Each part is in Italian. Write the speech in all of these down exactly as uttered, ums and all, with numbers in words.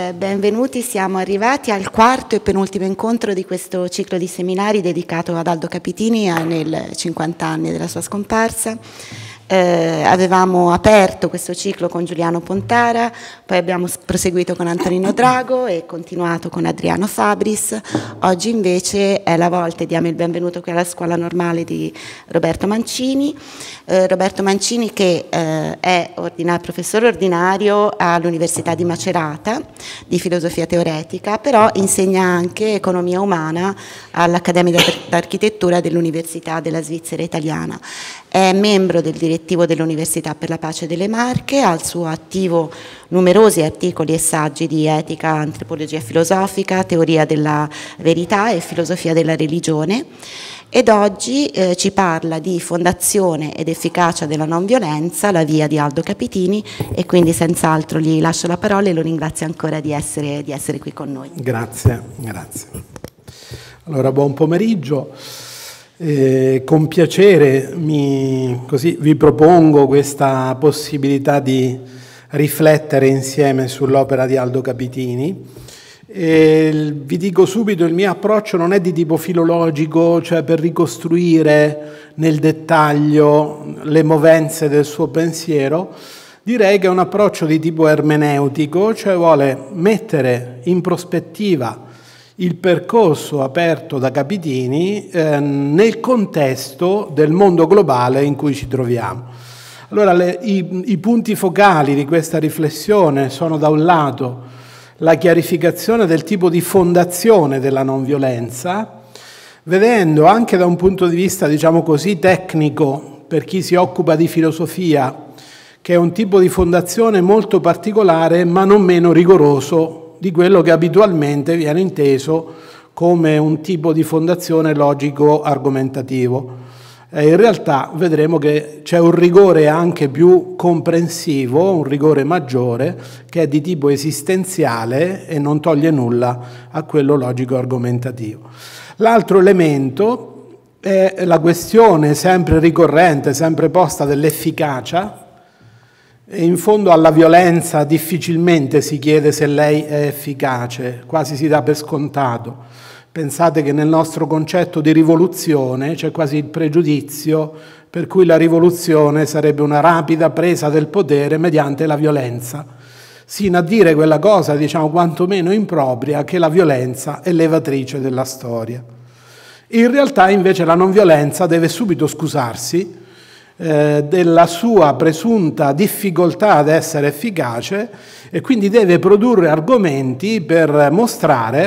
Eh, benvenuti, siamo arrivati al quarto e penultimo incontro di questo ciclo di seminari dedicato ad Aldo Capitini nel cinquanta anni della sua scomparsa. Eh, avevamo aperto questo ciclo con Giuliano Pontara, poi abbiamo proseguito con Antonino Drago e continuato con Adriano Fabris. Oggi invece è la volta e diamo il benvenuto qui alla Scuola Normale di Roberto Mancini. Eh, Roberto Mancini che eh, è ordina- professore ordinario all'Università di Macerata di filosofia teoretica, però insegna anche economia umana all'Accademia d'Architettura dell'Università della Svizzera Italiana. È membro del direttivo dell'Università per la Pace delle Marche, ha al suo attivo numerosi articoli e saggi di etica, antropologia filosofica, teoria della verità e filosofia della religione, ed oggi eh, ci parla di fondazione ed efficacia della non violenza, la via di Aldo Capitini, e quindi senz'altro gli lascio la parola e lo ringrazio ancora di essere, di essere qui con noi. Grazie, grazie. Allora, buon pomeriggio. Eh, con piacere mi, così, vi propongo questa possibilità di riflettere insieme sull'opera di Aldo Capitini. E vi dico subito, il mio approccio non è di tipo filologico, cioè per ricostruire nel dettaglio le movenze del suo pensiero. Direi che è un approccio di tipo ermeneutico, cioè vuole mettere in prospettiva il percorso aperto da Capitini eh, nel contesto del mondo globale in cui ci troviamo. Allora, le, i, i punti focali di questa riflessione sono da un lato la chiarificazione del tipo di fondazione della non violenza, vedendo anche da un punto di vista, diciamo così, tecnico, per chi si occupa di filosofia, che è un tipo di fondazione molto particolare ma non meno rigoroso di quello che abitualmente viene inteso come un tipo di fondazione logico-argomentativo. E in realtà vedremo che c'è un rigore anche più comprensivo, un rigore maggiore, che è di tipo esistenziale e non toglie nulla a quello logico-argomentativo. L'altro elemento è la questione sempre ricorrente, sempre posta dell'efficacia. E in fondo alla violenza difficilmente si chiede se lei è efficace, quasi si dà per scontato. Pensate che nel nostro concetto di rivoluzione c'è quasi il pregiudizio per cui la rivoluzione sarebbe una rapida presa del potere mediante la violenza, sino a dire quella cosa, diciamo, quantomeno impropria, che la violenza è levatrice della storia. In realtà invece la non violenza deve subito scusarsi Eh, della sua presunta difficoltà ad essere efficace e quindi deve produrre argomenti per mostrare,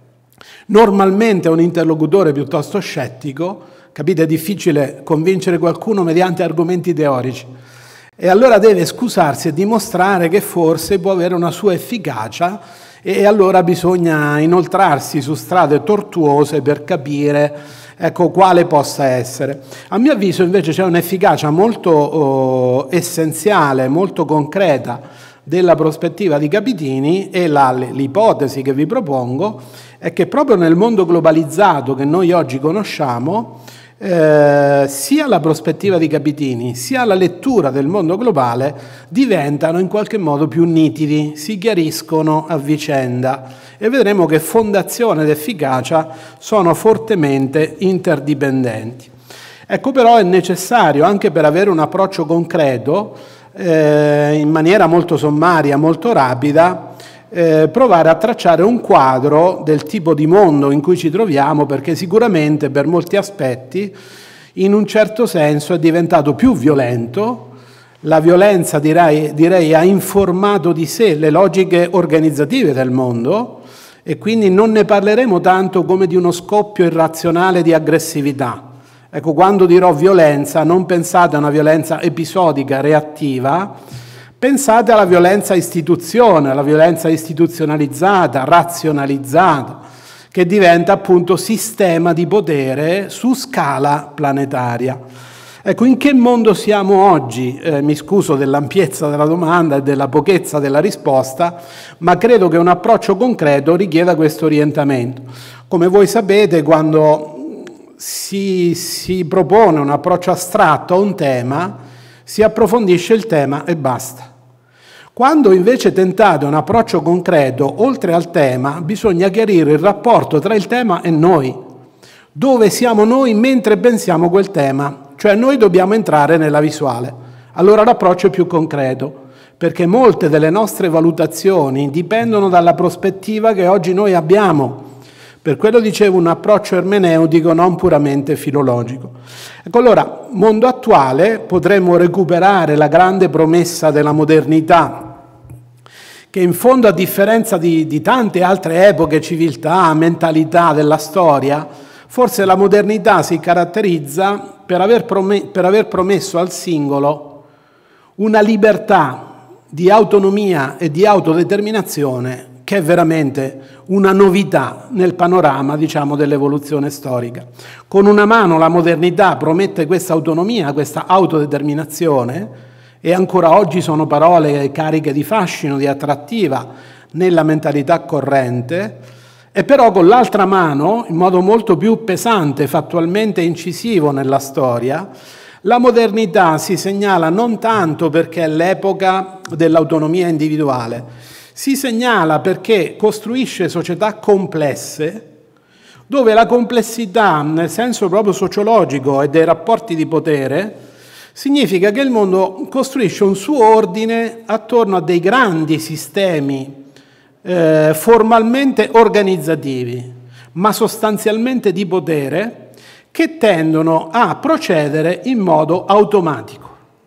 normalmente a un interlocutore piuttosto scettico, capite, è difficile convincere qualcuno mediante argomenti teorici, e allora deve scusarsi e dimostrare che forse può avere una sua efficacia, e allora bisogna inoltrarsi su strade tortuose per capire ecco quale possa essere. A mio avviso invece c'è un'efficacia molto oh, essenziale, molto concreta della prospettiva di Capitini, e l'ipotesi che vi propongo è che proprio nel mondo globalizzato che noi oggi conosciamo, eh, sia la prospettiva di Capitini sia la lettura del mondo globale diventano in qualche modo più nitidi, si chiariscono a vicenda, e vedremo che fondazione ed efficacia sono fortemente interdipendenti. Ecco, però è necessario, anche per avere un approccio concreto, eh, in maniera molto sommaria, molto rapida, eh, provare a tracciare un quadro del tipo di mondo in cui ci troviamo, perché sicuramente per molti aspetti, in un certo senso, è diventato più violento. La violenza, direi, direi, ha informato di sé le logiche organizzative del mondo, e quindi non ne parleremo tanto come di uno scoppio irrazionale di aggressività. Ecco, quando dirò violenza, non pensate a una violenza episodica, reattiva, pensate alla violenza istituzione, alla violenza istituzionalizzata, razionalizzata, che diventa appunto sistema di potere su scala planetaria. Ecco, in che mondo siamo oggi? Eh, mi scuso dell'ampiezza della domanda e della pochezza della risposta, ma credo che un approccio concreto richieda questo orientamento. Come voi sapete, quando si, si propone un approccio astratto a un tema, si approfondisce il tema e basta. Quando invece tentate un approccio concreto, oltre al tema, bisogna chiarire il rapporto tra il tema e noi. Dove siamo noi mentre pensiamo quel tema? Cioè noi dobbiamo entrare nella visuale. Allora l'approccio è più concreto, perché molte delle nostre valutazioni dipendono dalla prospettiva che oggi noi abbiamo. Per quello dicevo un approccio ermeneutico, non puramente filologico. Ecco, allora, mondo attuale, potremmo recuperare la grande promessa della modernità, che in fondo, a differenza di, di tante altre epoche, civiltà, mentalità della storia, forse la modernità si caratterizza per aver, prom- per aver promesso al singolo una libertà di autonomia e di autodeterminazione che è veramente una novità nel panorama, diciamo, dell'evoluzione storica. Con una mano la modernità promette questa autonomia, questa autodeterminazione, e ancora oggi sono parole cariche di fascino, di attrattiva nella mentalità corrente, e però con l'altra mano, in modo molto più pesante, fattualmente incisivo nella storia, la modernità si segnala non tanto perché è l'epoca dell'autonomia individuale, si segnala perché costruisce società complesse, dove la complessità, nel senso proprio sociologico e dei rapporti di potere, significa che il mondo costruisce un suo ordine attorno a dei grandi sistemi eh, formalmente organizzativi, ma sostanzialmente di potere, che tendono a procedere in modo automatico.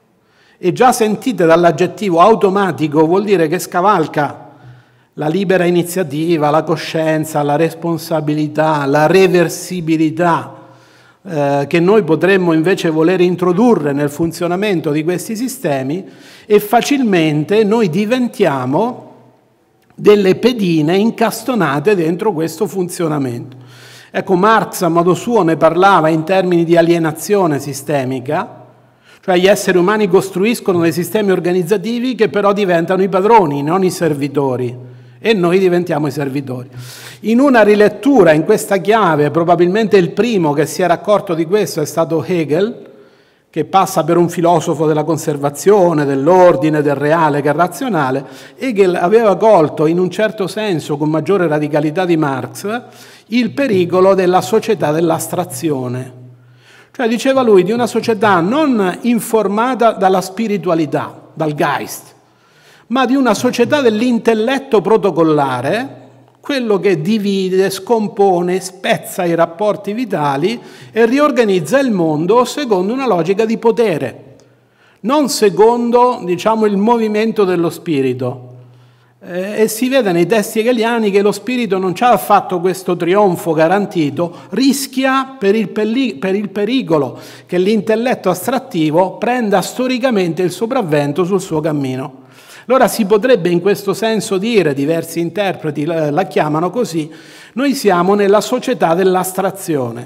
E già sentite dall'aggettivo automatico vuol dire che scavalca la libera iniziativa, la coscienza, la responsabilità, la reversibilità eh, che noi potremmo invece voler introdurre nel funzionamento di questi sistemi, e facilmente noi diventiamo delle pedine incastonate dentro questo funzionamento. Ecco, Marx a modo suo ne parlava in termini di alienazione sistemica, cioè gli esseri umani costruiscono dei sistemi organizzativi che però diventano i padroni, non i servitori, e noi diventiamo i servitori. In una rilettura in questa chiave, probabilmente il primo che si era accorto di questo è stato Hegel, che passa per un filosofo della conservazione, dell'ordine, del reale che è razionale. Hegel aveva colto in un certo senso, con maggiore radicalità di Marx, il pericolo della società dell'astrazione. Cioè, diceva lui, di una società non informata dalla spiritualità, dal Geist, ma di una società dell'intelletto protocollare, quello che divide, scompone, spezza i rapporti vitali e riorganizza il mondo secondo una logica di potere, non secondo, diciamo, il movimento dello spirito. Eh, e si vede nei testi hegeliani che lo spirito non ci ha affatto questo trionfo garantito, rischia per il, per il pericolo che l'intelletto astrattivo prenda storicamente il sopravvento sul suo cammino. Allora si potrebbe in questo senso dire, diversi interpreti la, la chiamano così, noi siamo nella società dell'astrazione,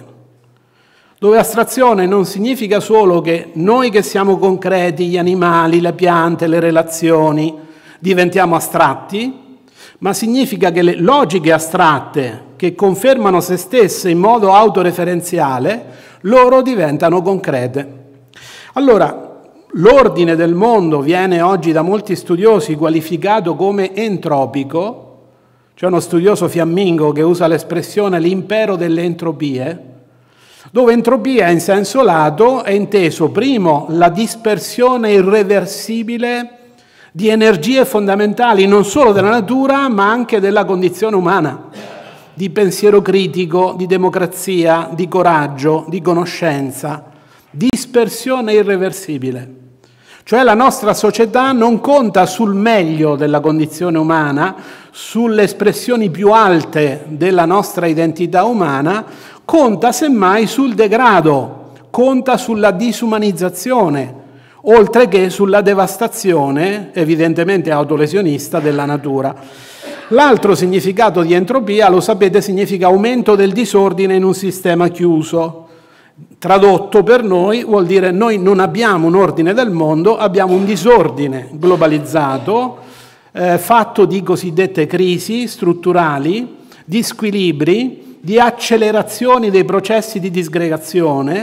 dove astrazione non significa solo che noi che siamo concreti, gli animali, le piante, le relazioni, diventiamo astratti, ma significa che le logiche astratte che confermano se stesse in modo autoreferenziale, loro diventano concrete. Allora, l'ordine del mondo viene oggi da molti studiosi qualificato come entropico. C'è uno studioso fiammingo che usa l'espressione l'impero delle entropie, dove entropia in senso lato è inteso, primo, la dispersione irreversibile di energie fondamentali non solo della natura ma anche della condizione umana, di pensiero critico, di democrazia, di coraggio, di conoscenza, dispersione irreversibile. Cioè la nostra società non conta sul meglio della condizione umana, sulle espressioni più alte della nostra identità umana, conta semmai sul degrado, conta sulla disumanizzazione, oltre che sulla devastazione, evidentemente autolesionista, della natura. L'altro significato di entropia, lo sapete, significa aumento del disordine in un sistema chiuso. Tradotto per noi vuol dire noi non abbiamo un ordine del mondo, abbiamo un disordine globalizzato, eh, fatto di cosiddette crisi strutturali, di squilibri, di accelerazioni dei processi di disgregazione,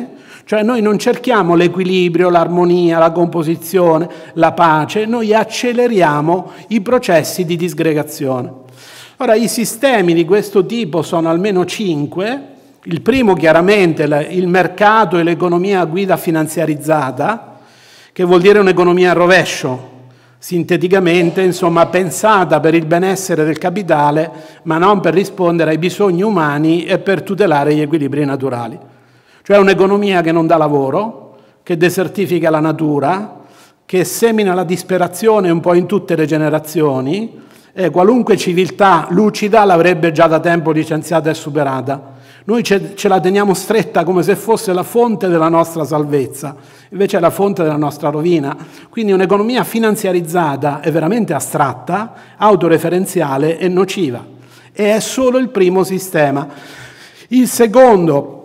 Cioè noi non cerchiamo l'equilibrio, l'armonia, la composizione, la pace, noi acceleriamo i processi di disgregazione. Ora, i sistemi di questo tipo sono almeno cinque. Il primo chiaramente il mercato e l'economia a guida finanziarizzata, che vuol dire un'economia a rovescio, sinteticamente, insomma, pensata per il benessere del capitale, ma non per rispondere ai bisogni umani e per tutelare gli equilibri naturali. Cioè un'economia che non dà lavoro, che desertifica la natura, che semina la disperazione un po' in tutte le generazioni, e qualunque civiltà lucida l'avrebbe già da tempo licenziata e superata. Noi ce, ce la teniamo stretta come se fosse la fonte della nostra salvezza, invece è la fonte della nostra rovina. Quindi un'economia finanziarizzata è veramente astratta, autoreferenziale e nociva. E è solo il primo sistema. Il secondo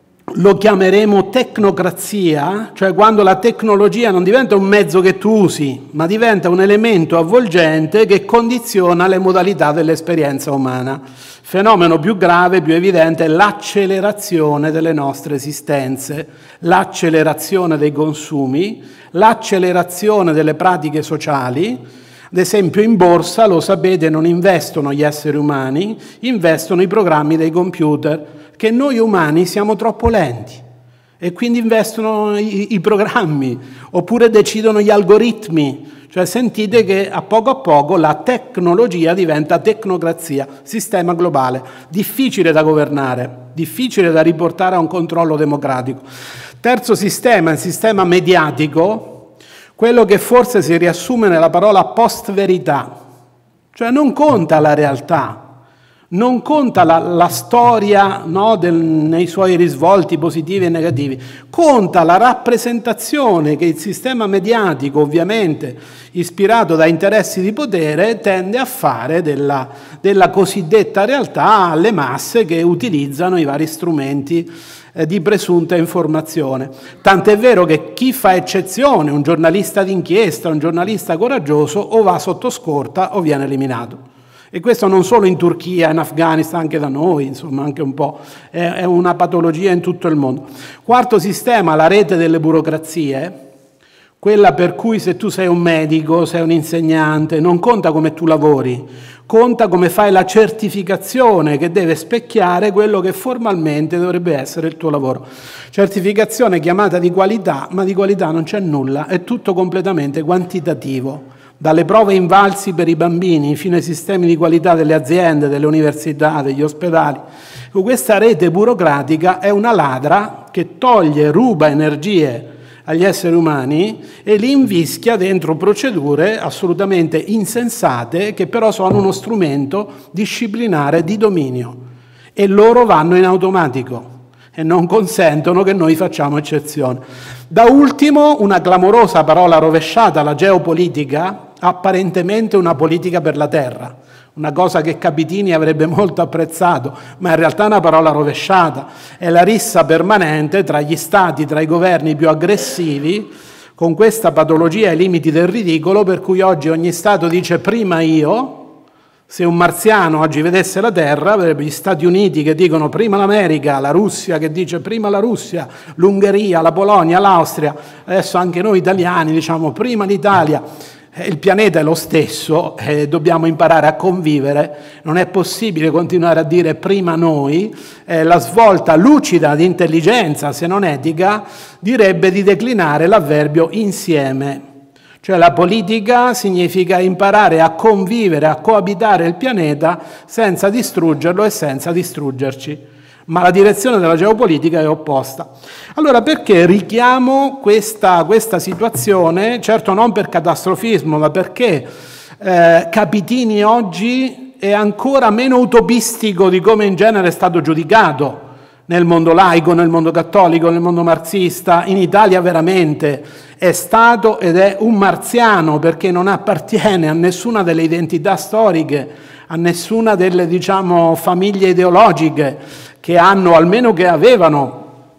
lo chiameremo tecnocrazia, cioè quando la tecnologia non diventa un mezzo che tu usi, ma diventa un elemento avvolgente che condiziona le modalità dell'esperienza umana. Fenomeno più grave, più evidente, è l'accelerazione delle nostre esistenze, l'accelerazione dei consumi, l'accelerazione delle pratiche sociali. Ad esempio in borsa, lo sapete, non investono gli esseri umani, investono i programmi dei computer, che noi umani siamo troppo lenti e quindi investono i, i programmi, oppure decidono gli algoritmi. Cioè sentite che a poco a poco la tecnologia diventa tecnocrazia, sistema globale, difficile da governare, difficile da riportare a un controllo democratico. Terzo sistema, il sistema mediatico, quello che forse si riassume nella parola post-verità, cioè non conta la realtà, non conta la, la storia, no, del, nei suoi risvolti positivi e negativi, conta la rappresentazione che il sistema mediatico, ovviamente ispirato da interessi di potere, tende a fare della, della cosiddetta realtà alle masse che utilizzano i vari strumenti eh, di presunta informazione. Tant'è vero che chi fa eccezione, un giornalista d'inchiesta, un giornalista coraggioso, o va sotto scorta o viene eliminato. E questo non solo in Turchia, in Afghanistan, anche da noi, insomma, anche un po', è, è una patologia in tutto il mondo. Quarto sistema, la rete delle burocrazie, quella per cui se tu sei un medico, sei un insegnante, non conta come tu lavori, conta come fai la certificazione che deve specchiare quello che formalmente dovrebbe essere il tuo lavoro. Certificazione chiamata di qualità, ma di qualità non c'è nulla, è tutto completamente quantitativo. Dalle prove invalsi per i bambini fino ai sistemi di qualità delle aziende, delle università, degli ospedali. Questa rete burocratica è una ladra che toglie, ruba energie agli esseri umani e li invischia dentro procedure assolutamente insensate che però sono uno strumento disciplinare di dominio e loro vanno in automatico e non consentono che noi facciamo eccezione. Da ultimo, una clamorosa parola rovesciata, la geopolitica, apparentemente una politica per la terra, una cosa che Capitini avrebbe molto apprezzato, ma in realtà è una parola rovesciata, è la rissa permanente tra gli stati, tra i governi più aggressivi, con questa patologia ai limiti del ridicolo, per cui oggi ogni stato dice prima io. Se un marziano oggi vedesse la Terra, avrebbe gli Stati Uniti che dicono prima l'America, la Russia che dice prima la Russia, l'Ungheria, la Polonia, l'Austria, adesso anche noi italiani diciamo prima l'Italia. Il pianeta è lo stesso e dobbiamo imparare a convivere, non è possibile continuare a dire prima noi. Eh, la svolta lucida di intelligenza, se non etica, direbbe di declinare l'avverbio insieme. Cioè la politica significa imparare a convivere, a coabitare il pianeta senza distruggerlo e senza distruggerci. Ma la direzione della geopolitica è opposta. Allora perché richiamo questa, questa situazione? Certo non per catastrofismo, ma perché eh, Capitini oggi è ancora meno utopistico di come in genere è stato giudicato nel mondo laico, nel mondo cattolico, nel mondo marxista. In Italia veramente è stato ed è un marziano perché non appartiene a nessuna delle identità storiche, a nessuna delle, diciamo, famiglie ideologiche che hanno, almeno che avevano,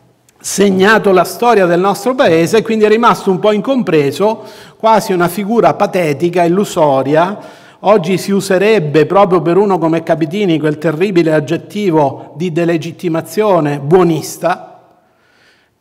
segnato la storia del nostro paese, quindi è rimasto un po' incompreso, quasi una figura patetica, illusoria. Oggi si userebbe proprio per uno come Capitini quel terribile aggettivo di delegittimazione buonista,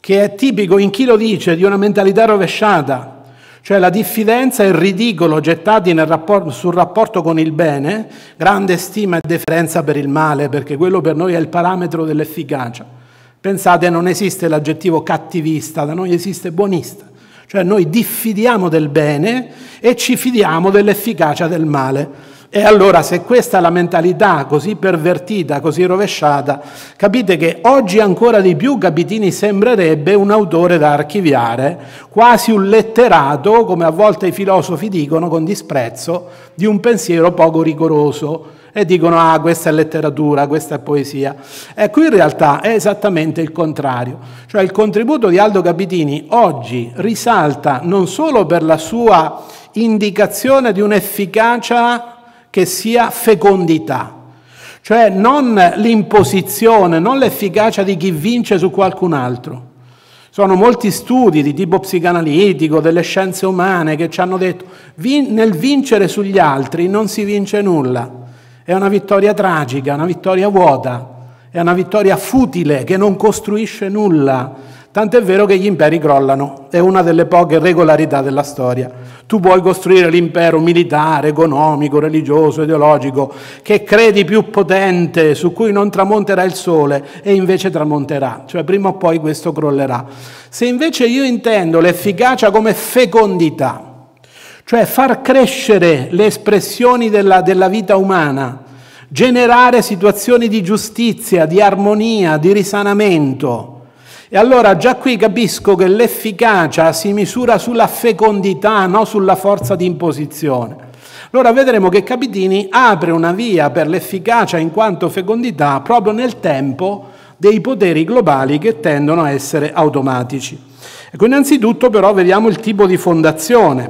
che è tipico, in chi lo dice, di una mentalità rovesciata, cioè la diffidenza e il ridicolo gettati nel rapporto, sul rapporto con il bene, grande stima e deferenza per il male, perché quello per noi è il parametro dell'efficacia. Pensate, non esiste l'aggettivo cattivista, da noi esiste buonista, cioè noi diffidiamo del bene e ci fidiamo dell'efficacia del male. E allora, se questa è la mentalità così pervertita, così rovesciata, capite che oggi ancora di più Capitini sembrerebbe un autore da archiviare, quasi un letterato, come a volte i filosofi dicono con disprezzo, di un pensiero poco rigoroso, e dicono: ah, questa è letteratura, questa è poesia. Ecco, in realtà è esattamente il contrario. Cioè il contributo di Aldo Capitini oggi risalta non solo per la sua indicazione di un'efficacia che sia fecondità, cioè non l'imposizione, non l'efficacia di chi vince su qualcun altro. Sono molti studi di tipo psicanalitico, delle scienze umane, che ci hanno detto che nel vincere sugli altri non si vince nulla. È una vittoria tragica, una vittoria vuota, è una vittoria futile che non costruisce nulla. Tant'è vero che gli imperi crollano, è una delle poche regolarità della storia. Tu puoi costruire l'impero militare, economico, religioso, ideologico, che credi più potente, su cui non tramonterà il sole, e invece tramonterà, cioè prima o poi questo crollerà. Se invece io intendo l'efficacia come fecondità, cioè far crescere le espressioni della, della vita umana, generare situazioni di giustizia, di armonia, di risanamento, e allora già qui capisco che l'efficacia si misura sulla fecondità, non sulla forza di imposizione. Allora vedremo che Capitini apre una via per l'efficacia in quanto fecondità proprio nel tempo dei poteri globali che tendono a essere automatici. Ecco, innanzitutto però vediamo il tipo di fondazione,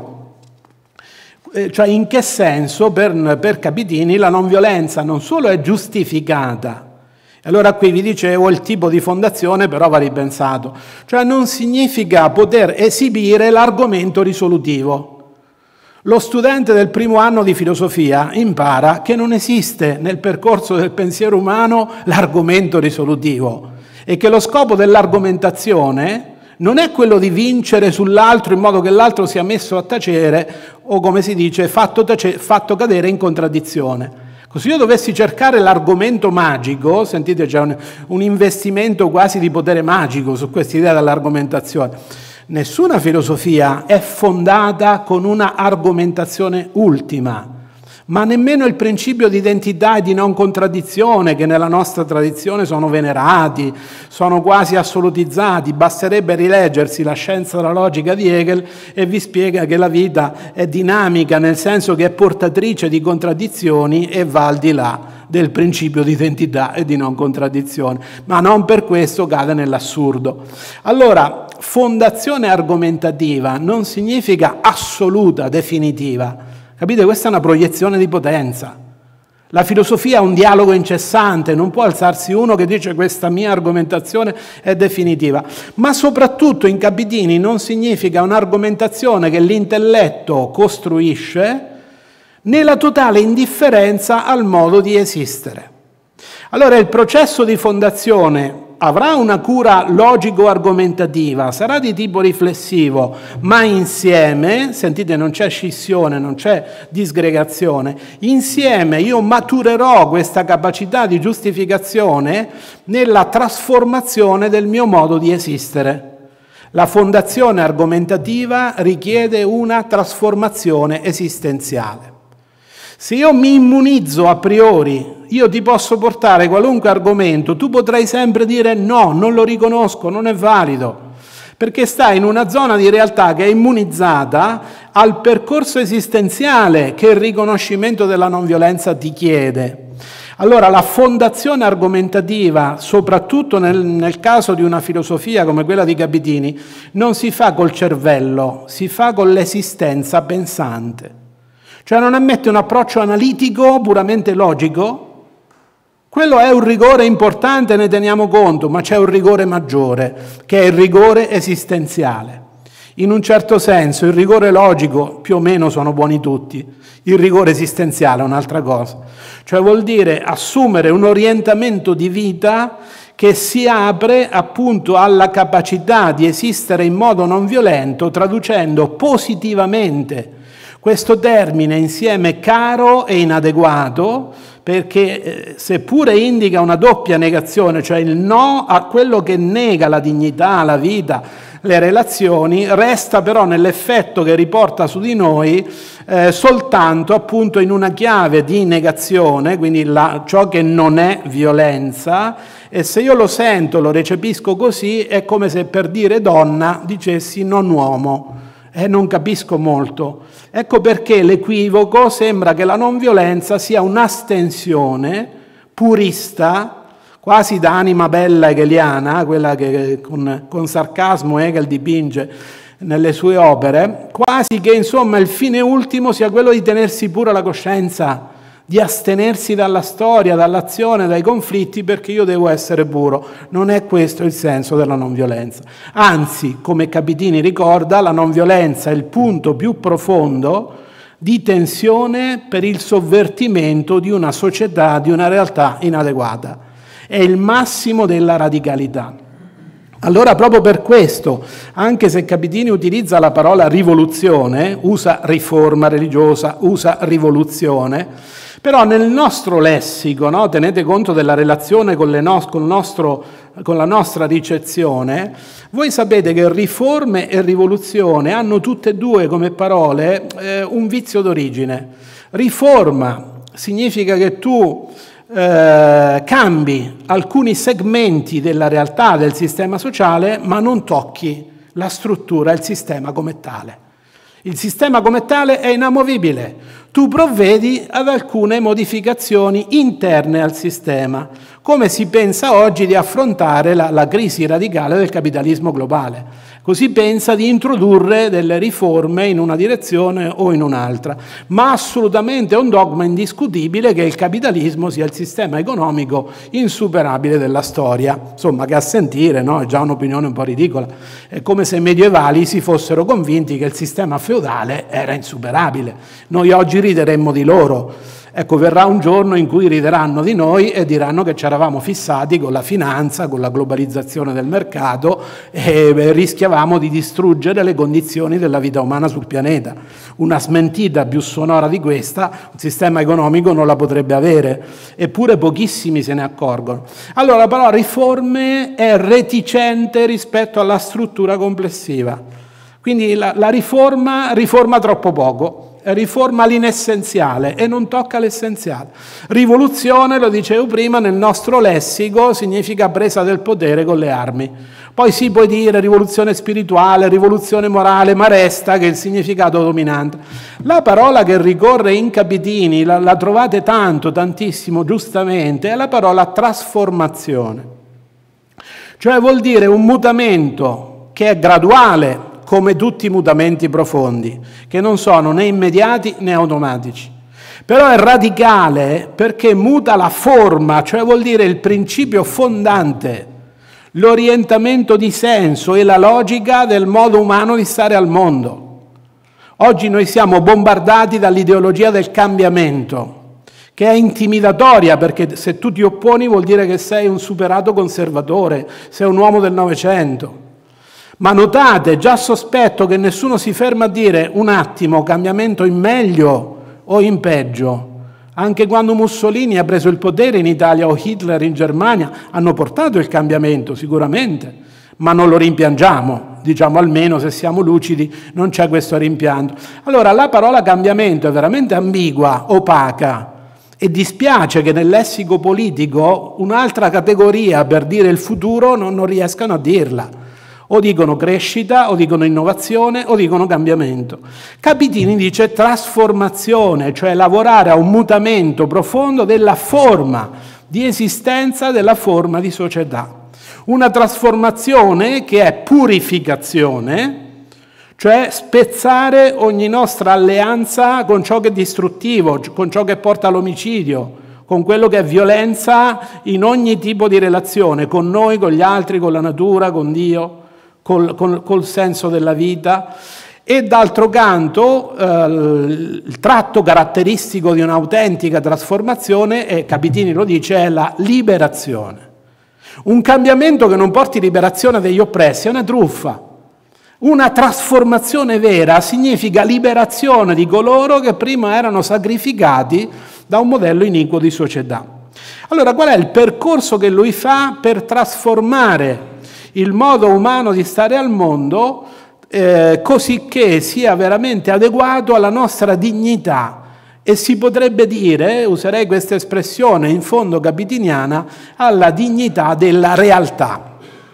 cioè in che senso per, per Capitini la non violenza non solo è giustificata. Allora qui vi dicevo il tipo di fondazione però va ripensato, cioè non significa poter esibire l'argomento risolutivo. Lo studente del primo anno di filosofia impara che non esiste nel percorso del pensiero umano l'argomento risolutivo e che lo scopo dell'argomentazione non è quello di vincere sull'altro in modo che l'altro sia messo a tacere o, come si dice, fatto, tace- fatto cadere in contraddizione. Se io dovessi cercare l'argomento magico, sentite c'è un, un investimento quasi di potere magico su questa idea dell'argomentazione. Nessuna filosofia è fondata con una argomentazione ultima, ma nemmeno il principio di identità e di non contraddizione che nella nostra tradizione sono venerati, sono quasi assolutizzati. Basterebbe rileggersi la scienza della logica di Hegel e vi spiega che la vita è dinamica, nel senso che è portatrice di contraddizioni e va al di là del principio di identità e di non contraddizione, ma non per questo cade nell'assurdo. Allora, fondazione argomentativa non significa assoluta, definitiva. Capite? Questa è una proiezione di potenza. La filosofia è un dialogo incessante, non può alzarsi uno che dice questa mia argomentazione è definitiva, ma soprattutto in Capitini non significa un'argomentazione che l'intelletto costruisce nella totale indifferenza al modo di esistere. Allora il processo di fondazione avrà una cura logico-argomentativa, sarà di tipo riflessivo, ma insieme, sentite, non c'è scissione, non c'è disgregazione, insieme io maturerò questa capacità di giustificazione nella trasformazione del mio modo di esistere. La fondazione argomentativa richiede una trasformazione esistenziale. Se io mi immunizzo a priori, io ti posso portare qualunque argomento, tu potrai sempre dire no, non lo riconosco, non è valido, perché stai in una zona di realtà che è immunizzata al percorso esistenziale che il riconoscimento della non violenza ti chiede. Allora la fondazione argomentativa, soprattutto nel, nel caso di una filosofia come quella di Capitini, non si fa col cervello, si fa con l'esistenza pensante. Cioè non ammette un approccio analitico puramente logico, quello è un rigore importante, ne teniamo conto, ma c'è un rigore maggiore, che è il rigore esistenziale. In un certo senso il rigore logico più o meno sono buoni tutti, il rigore esistenziale è un'altra cosa, cioè vuol dire assumere un orientamento di vita che si apre appunto alla capacità di esistere in modo non violento, traducendo positivamente questo termine insieme caro e inadeguato, perché eh, seppure indica una doppia negazione, cioè il no a quello che nega la dignità, la vita, le relazioni, resta però nell'effetto che riporta su di noi eh, soltanto appunto in una chiave di negazione, quindi la, ciò che non è violenza, e se io lo sento, lo recepisco così, è come se per dire donna dicessi non uomo, e non capisco molto. Ecco perché l'equivoco sembra che la non violenza sia un'astensione purista, quasi da anima bella hegeliana, quella che con, con sarcasmo Hegel dipinge nelle sue opere, quasi che insomma il fine ultimo sia quello di tenersi pura la coscienza, di astenersi dalla storia, dall'azione, dai conflitti, perché io devo essere puro. Non è questo il senso della non violenza. Anzi, come Capitini ricorda, la non violenza è il punto più profondo di tensione per il sovvertimento di una società, di una realtà inadeguata. È il massimo della radicalità. Allora, proprio per questo, anche se Capitini utilizza la parola rivoluzione, usa riforma religiosa, usa rivoluzione, però nel nostro lessico, no, tenete conto della relazione con, le no, con, nostro, con la nostra ricezione, voi sapete che riforme e rivoluzione hanno tutte e due come parole eh, un vizio d'origine. Riforma significa che tu Eh, cambi alcuni segmenti della realtà del sistema sociale, ma non tocchi la struttura, il sistema come tale. Il sistema come tale è inamovibile. Tu provvedi ad alcune modificazioni interne al sistema, come si pensa oggi di affrontare la, la crisi radicale del capitalismo globale. Così pensa di introdurre delle riforme in una direzione o in un'altra, ma assolutamente è un dogma indiscutibile che il capitalismo sia il sistema economico insuperabile della storia. Insomma, che a sentire, no, è già un'opinione un po' ridicola. È come se i medievali si fossero convinti che il sistema feudale era insuperabile. Noi oggi rideremmo di loro. Ecco, verrà un giorno in cui rideranno di noi e diranno che ci eravamo fissati con la finanza, con la globalizzazione del mercato e rischiavamo di distruggere le condizioni della vita umana sul pianeta. Una smentita più sonora di questa, un sistema economico non la potrebbe avere, eppure pochissimi se ne accorgono. Allora, però, riforme è reticente rispetto alla struttura complessiva. Quindi la, la riforma riforma troppo poco. Riforma l'inessenziale e non tocca l'essenziale. Rivoluzione, lo dicevo prima, nel nostro lessico significa presa del potere con le armi. Poi si può dire rivoluzione spirituale, rivoluzione morale, ma resta che il significato dominante. La parola che ricorre in Capitini, la, la trovate tanto, tantissimo, giustamente, è la parola trasformazione. Cioè vuol dire un mutamento che è graduale, come tutti i mutamenti profondi, che non sono né immediati né automatici. Però è radicale perché muta la forma, cioè vuol dire il principio fondante, l'orientamento di senso e la logica del modo umano di stare al mondo. Oggi noi siamo bombardati dall'ideologia del cambiamento, che è intimidatoria, perché se tu ti opponi vuol dire che sei un superato conservatore, sei un uomo del Novecento. Ma notate, già sospetto che nessuno si ferma a dire un attimo, cambiamento in meglio o in peggio. Anche quando Mussolini ha preso il potere in Italia o Hitler in Germania hanno portato il cambiamento sicuramente, ma non lo rimpiangiamo, diciamo almeno se siamo lucidi non c'è questo rimpianto. Allora la parola cambiamento è veramente ambigua, opaca e dispiace che nel lessico politico un'altra categoria per dire il futuro non, non riescano a dirla. O dicono crescita, o dicono innovazione, o dicono cambiamento. Capitini dice trasformazione, cioè lavorare a un mutamento profondo della forma di esistenza, della forma di società. Una trasformazione che è purificazione, cioè spezzare ogni nostra alleanza con ciò che è distruttivo, con ciò che porta all'omicidio, con quello che è violenza in ogni tipo di relazione, con noi, con gli altri, con la natura, con Dio. Col, col, col senso della vita, e d'altro canto eh, il tratto caratteristico di un'autentica trasformazione, e Capitini lo dice, è la liberazione. Un cambiamento che non porti liberazione degli oppressi è una truffa. Una trasformazione vera significa liberazione di coloro che prima erano sacrificati da un modello iniquo di società. Allora, qual è il percorso che lui fa per trasformare il modo umano di stare al mondo eh, così che sia veramente adeguato alla nostra dignità? E si potrebbe dire, userei questa espressione in fondo capitiniana, alla dignità della realtà.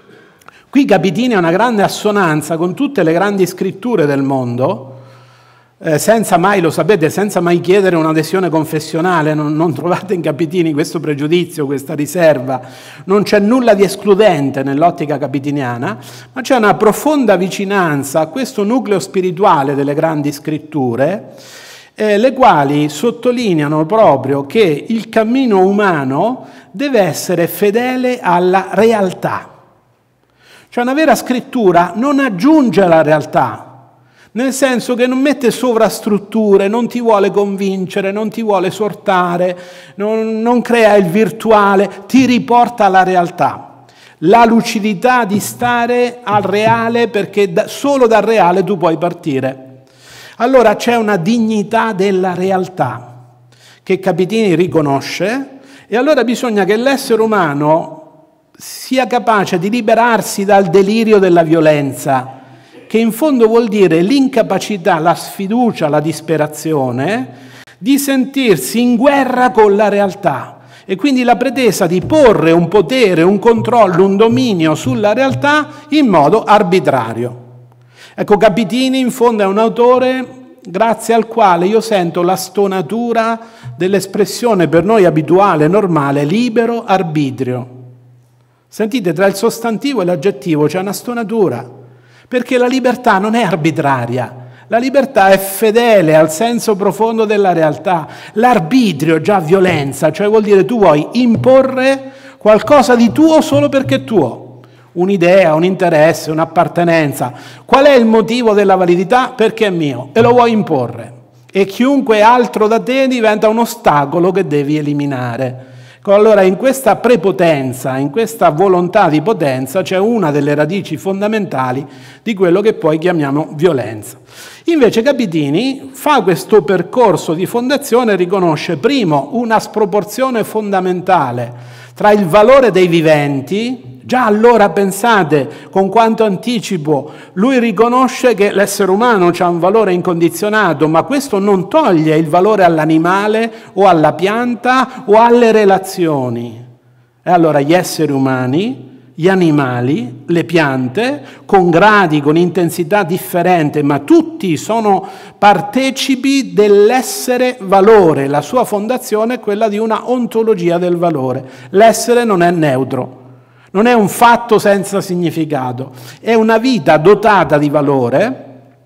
Qui Capitini ha una grande assonanza con tutte le grandi scritture del mondo, eh, senza mai, lo sapete, senza mai chiedere un'adesione confessionale. Non, non trovate in Capitini questo pregiudizio, questa riserva, non c'è nulla di escludente nell'ottica capitiniana, ma c'è una profonda vicinanza a questo nucleo spirituale delle grandi scritture, eh, le quali sottolineano proprio che il cammino umano deve essere fedele alla realtà. Cioè una vera scrittura non aggiunge alla realtà, nel senso che non mette sovrastrutture, non ti vuole convincere, non ti vuole esortare, non, non crea il virtuale, ti riporta alla realtà. La lucidità di stare al reale, perché da, solo dal reale tu puoi partire. Allora c'è una dignità della realtà che Capitini riconosce, e allora bisogna che l'essere umano sia capace di liberarsi dal delirio della violenza, che in fondo vuol dire l'incapacità, la sfiducia, la disperazione di sentirsi in guerra con la realtà, e quindi la pretesa di porre un potere, un controllo, un dominio sulla realtà in modo arbitrario. Ecco, Capitini in fondo è un autore grazie al quale io sento la stonatura dell'espressione per noi abituale, normale, libero arbitrio. Sentite, tra il sostantivo e l'aggettivo c'è una stonatura, perché la libertà non è arbitraria, la libertà è fedele al senso profondo della realtà. L'arbitrio è già violenza, cioè vuol dire tu vuoi imporre qualcosa di tuo solo perché è tuo. Un'idea, un interesse, un'appartenenza. Qual è il motivo della validità? Perché è mio e lo vuoi imporre. E chiunque altro da te diventa un ostacolo che devi eliminare. Allora in questa prepotenza, in questa volontà di potenza c'è una delle radici fondamentali di quello che poi chiamiamo violenza. Invece Capitini fa questo percorso di fondazione e riconosce primo una sproporzione fondamentale tra il valore dei viventi. Già allora pensate con quanto anticipo lui riconosce che l'essere umano ha un valore incondizionato, ma questo non toglie il valore all'animale o alla pianta o alle relazioni. E allora gli esseri umani, gli animali, le piante, con gradi, con intensità differente, ma tutti sono partecipi dell'essere valore. La sua fondazione è quella di una ontologia del valore. L'essere non è neutro. Non è un fatto senza significato, è una vita dotata di valore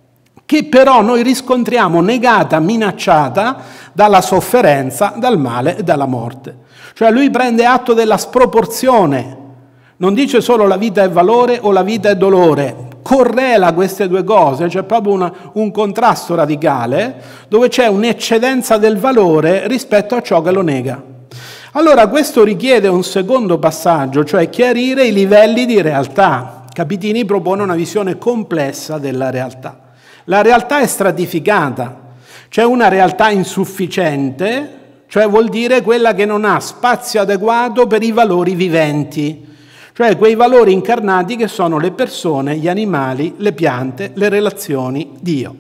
che però noi riscontriamo negata, minacciata dalla sofferenza, dal male e dalla morte. Cioè lui prende atto della sproporzione, non dice solo la vita è valore o la vita è dolore, correla queste due cose, c'è proprio una, un contrasto radicale dove c'è un'eccedenza del valore rispetto a ciò che lo nega. Allora questo richiede un secondo passaggio, cioè chiarire i livelli di realtà. Capitini propone una visione complessa della realtà. La realtà è stratificata, c'è una realtà insufficiente, cioè vuol dire quella che non ha spazio adeguato per i valori viventi, cioè quei valori incarnati che sono le persone, gli animali, le piante, le relazioni, Dio.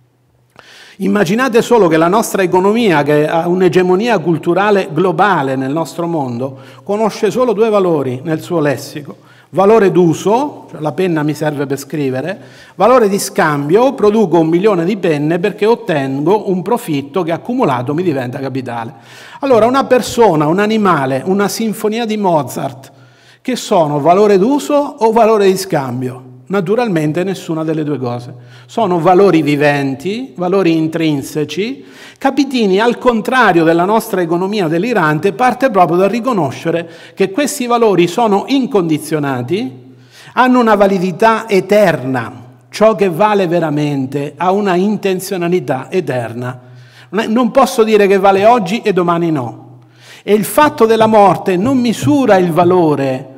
Immaginate solo che la nostra economia, che ha un'egemonia culturale globale nel nostro mondo, conosce solo due valori nel suo lessico. Valore d'uso, cioè la penna mi serve per scrivere, valore di scambio, produco un milione di penne perché ottengo un profitto che accumulato mi diventa capitale. Allora una persona, un animale, una sinfonia di Mozart, che sono valore d'uso o valore di scambio? Naturalmente nessuna delle due cose. Sono valori viventi, valori intrinseci. Capitini, al contrario della nostra economia delirante, parte proprio dal riconoscere che questi valori sono incondizionati, hanno una validità eterna. Ciò che vale veramente ha una intenzionalità eterna. Non posso dire che vale oggi e domani no. E il fatto della morte non misura il valore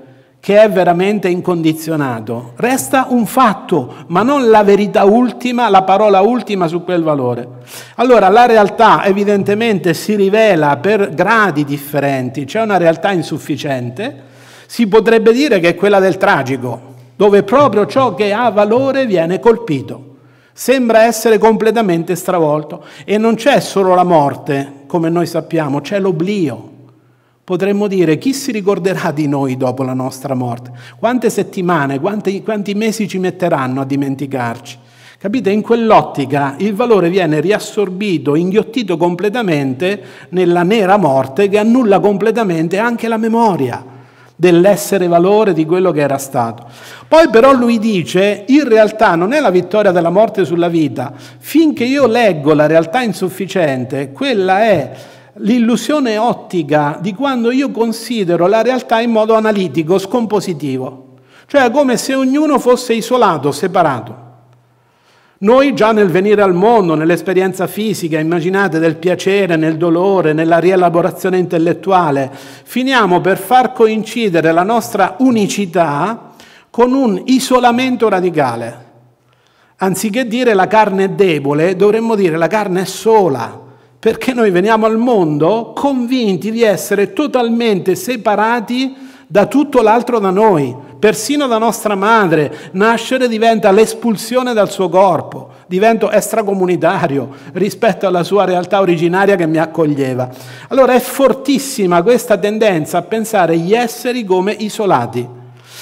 che è veramente incondizionato. Resta un fatto, ma non la verità ultima, la parola ultima su quel valore. Allora la realtà evidentemente si rivela per gradi differenti, c'è una realtà insufficiente, si potrebbe dire che è quella del tragico, dove proprio ciò che ha valore viene colpito, sembra essere completamente stravolto, e non c'è solo la morte, come noi sappiamo, c'è l'oblio. Potremmo dire, chi si ricorderà di noi dopo la nostra morte? Quante settimane, quanti, quanti mesi ci metteranno a dimenticarci? Capite? In quell'ottica il valore viene riassorbito, inghiottito completamente nella nera morte che annulla completamente anche la memoria dell'essere valore di quello che era stato. Poi però lui dice, in realtà non è la vittoria della morte sulla vita, finché io leggo la realtà insufficiente, quella è l'illusione ottica di quando io considero la realtà in modo analitico, scompositivo, cioè come se ognuno fosse isolato, separato. Noi già nel venire al mondo, nell'esperienza fisica, immaginate, del piacere, nel dolore, nella rielaborazione intellettuale, finiamo per far coincidere la nostra unicità con un isolamento radicale. Anziché dire la carne è debole, dovremmo dire la carne è sola, perché noi veniamo al mondo convinti di essere totalmente separati da tutto l'altro da noi, persino da nostra madre. Nascere diventa l'espulsione dal suo corpo, divento extracomunitario rispetto alla sua realtà originaria che mi accoglieva. Allora è fortissima questa tendenza a pensare gli esseri come isolati.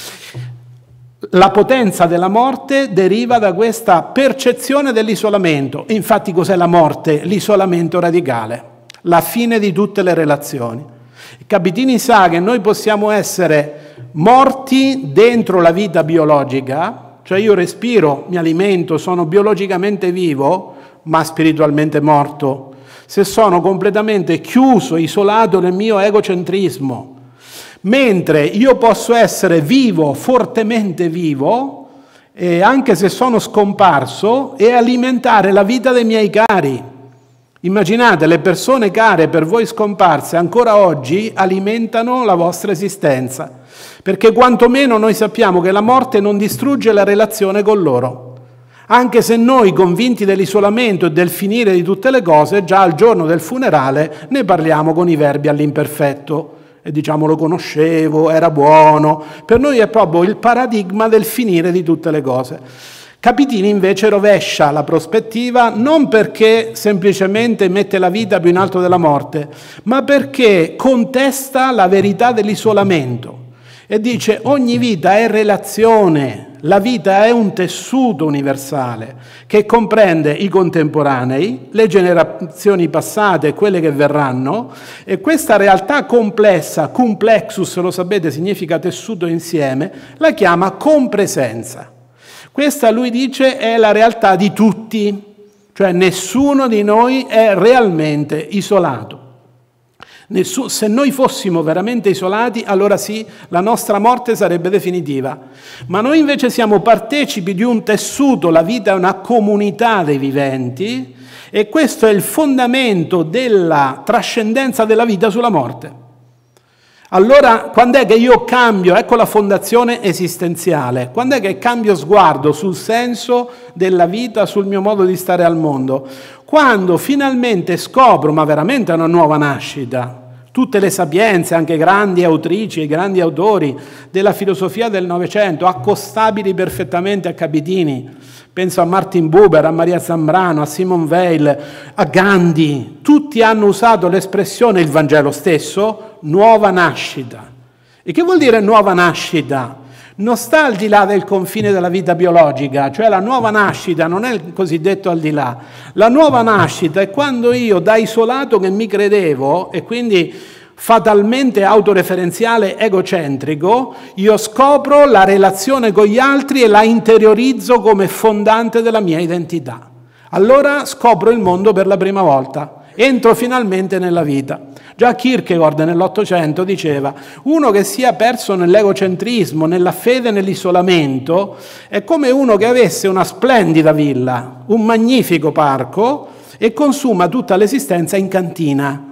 La potenza della morte deriva da questa percezione dell'isolamento. Infatti cos'è la morte? L'isolamento radicale, la fine di tutte le relazioni. Capitini sa che noi possiamo essere morti dentro la vita biologica, cioè io respiro, mi alimento, sono biologicamente vivo, ma spiritualmente morto, se sono completamente chiuso, isolato nel mio egocentrismo. Mentre io posso essere vivo, fortemente vivo, eh, anche se sono scomparso, e alimentare la vita dei miei cari. Immaginate, le persone care per voi scomparse ancora oggi alimentano la vostra esistenza, perché quantomeno noi sappiamo che la morte non distrugge la relazione con loro, anche se noi, convinti dell'isolamento e del finire di tutte le cose, già al giorno del funerale ne parliamo con i verbi all'imperfetto e diciamo lo conoscevo, era buono. Per noi è proprio il paradigma del finire di tutte le cose. Capitini invece rovescia la prospettiva non perché semplicemente mette la vita più in alto della morte, ma perché contesta la verità dell'isolamento e dice ogni vita è relazione, la vita è un tessuto universale che comprende i contemporanei, le generazioni passate e quelle che verranno, e questa realtà complessa, complexus, lo sapete, significa tessuto insieme, la chiama compresenza. Questa, lui dice, è la realtà di tutti, cioè nessuno di noi è realmente isolato. Nessun, se noi fossimo veramente isolati, allora sì, la nostra morte sarebbe definitiva. Ma noi invece siamo partecipi di un tessuto, la vita è una comunità dei viventi, e questo è il fondamento della trascendenza della vita sulla morte. Allora, quando è che io cambio, ecco la fondazione esistenziale, quando è che cambio sguardo sul senso della vita, sul mio modo di stare al mondo? Quando finalmente scopro, ma veramente è una nuova nascita, tutte le sapienze, anche grandi autrici e grandi autori della filosofia del Novecento, accostabili perfettamente a Capitini, penso a Martin Buber, a Maria Zambrano, a Simone Weil, a Gandhi, tutti hanno usato l'espressione, il Vangelo stesso, nuova nascita. E che vuol dire nuova nascita? Non sta al di là del confine della vita biologica, cioè la nuova nascita non è il cosiddetto al di là. La nuova nascita è quando io, da isolato che mi credevo, e quindi fatalmente autoreferenziale egocentrico, io scopro la relazione con gli altri e la interiorizzo come fondante della mia identità. Allora scopro il mondo per la prima volta, entro finalmente nella vita. Già Kierkegaard nell'Ottocento diceva: uno che sia perso nell'egocentrismo, nella fede, nell'isolamento, è come uno che avesse una splendida villa, un magnifico parco e consuma tutta l'esistenza in cantina.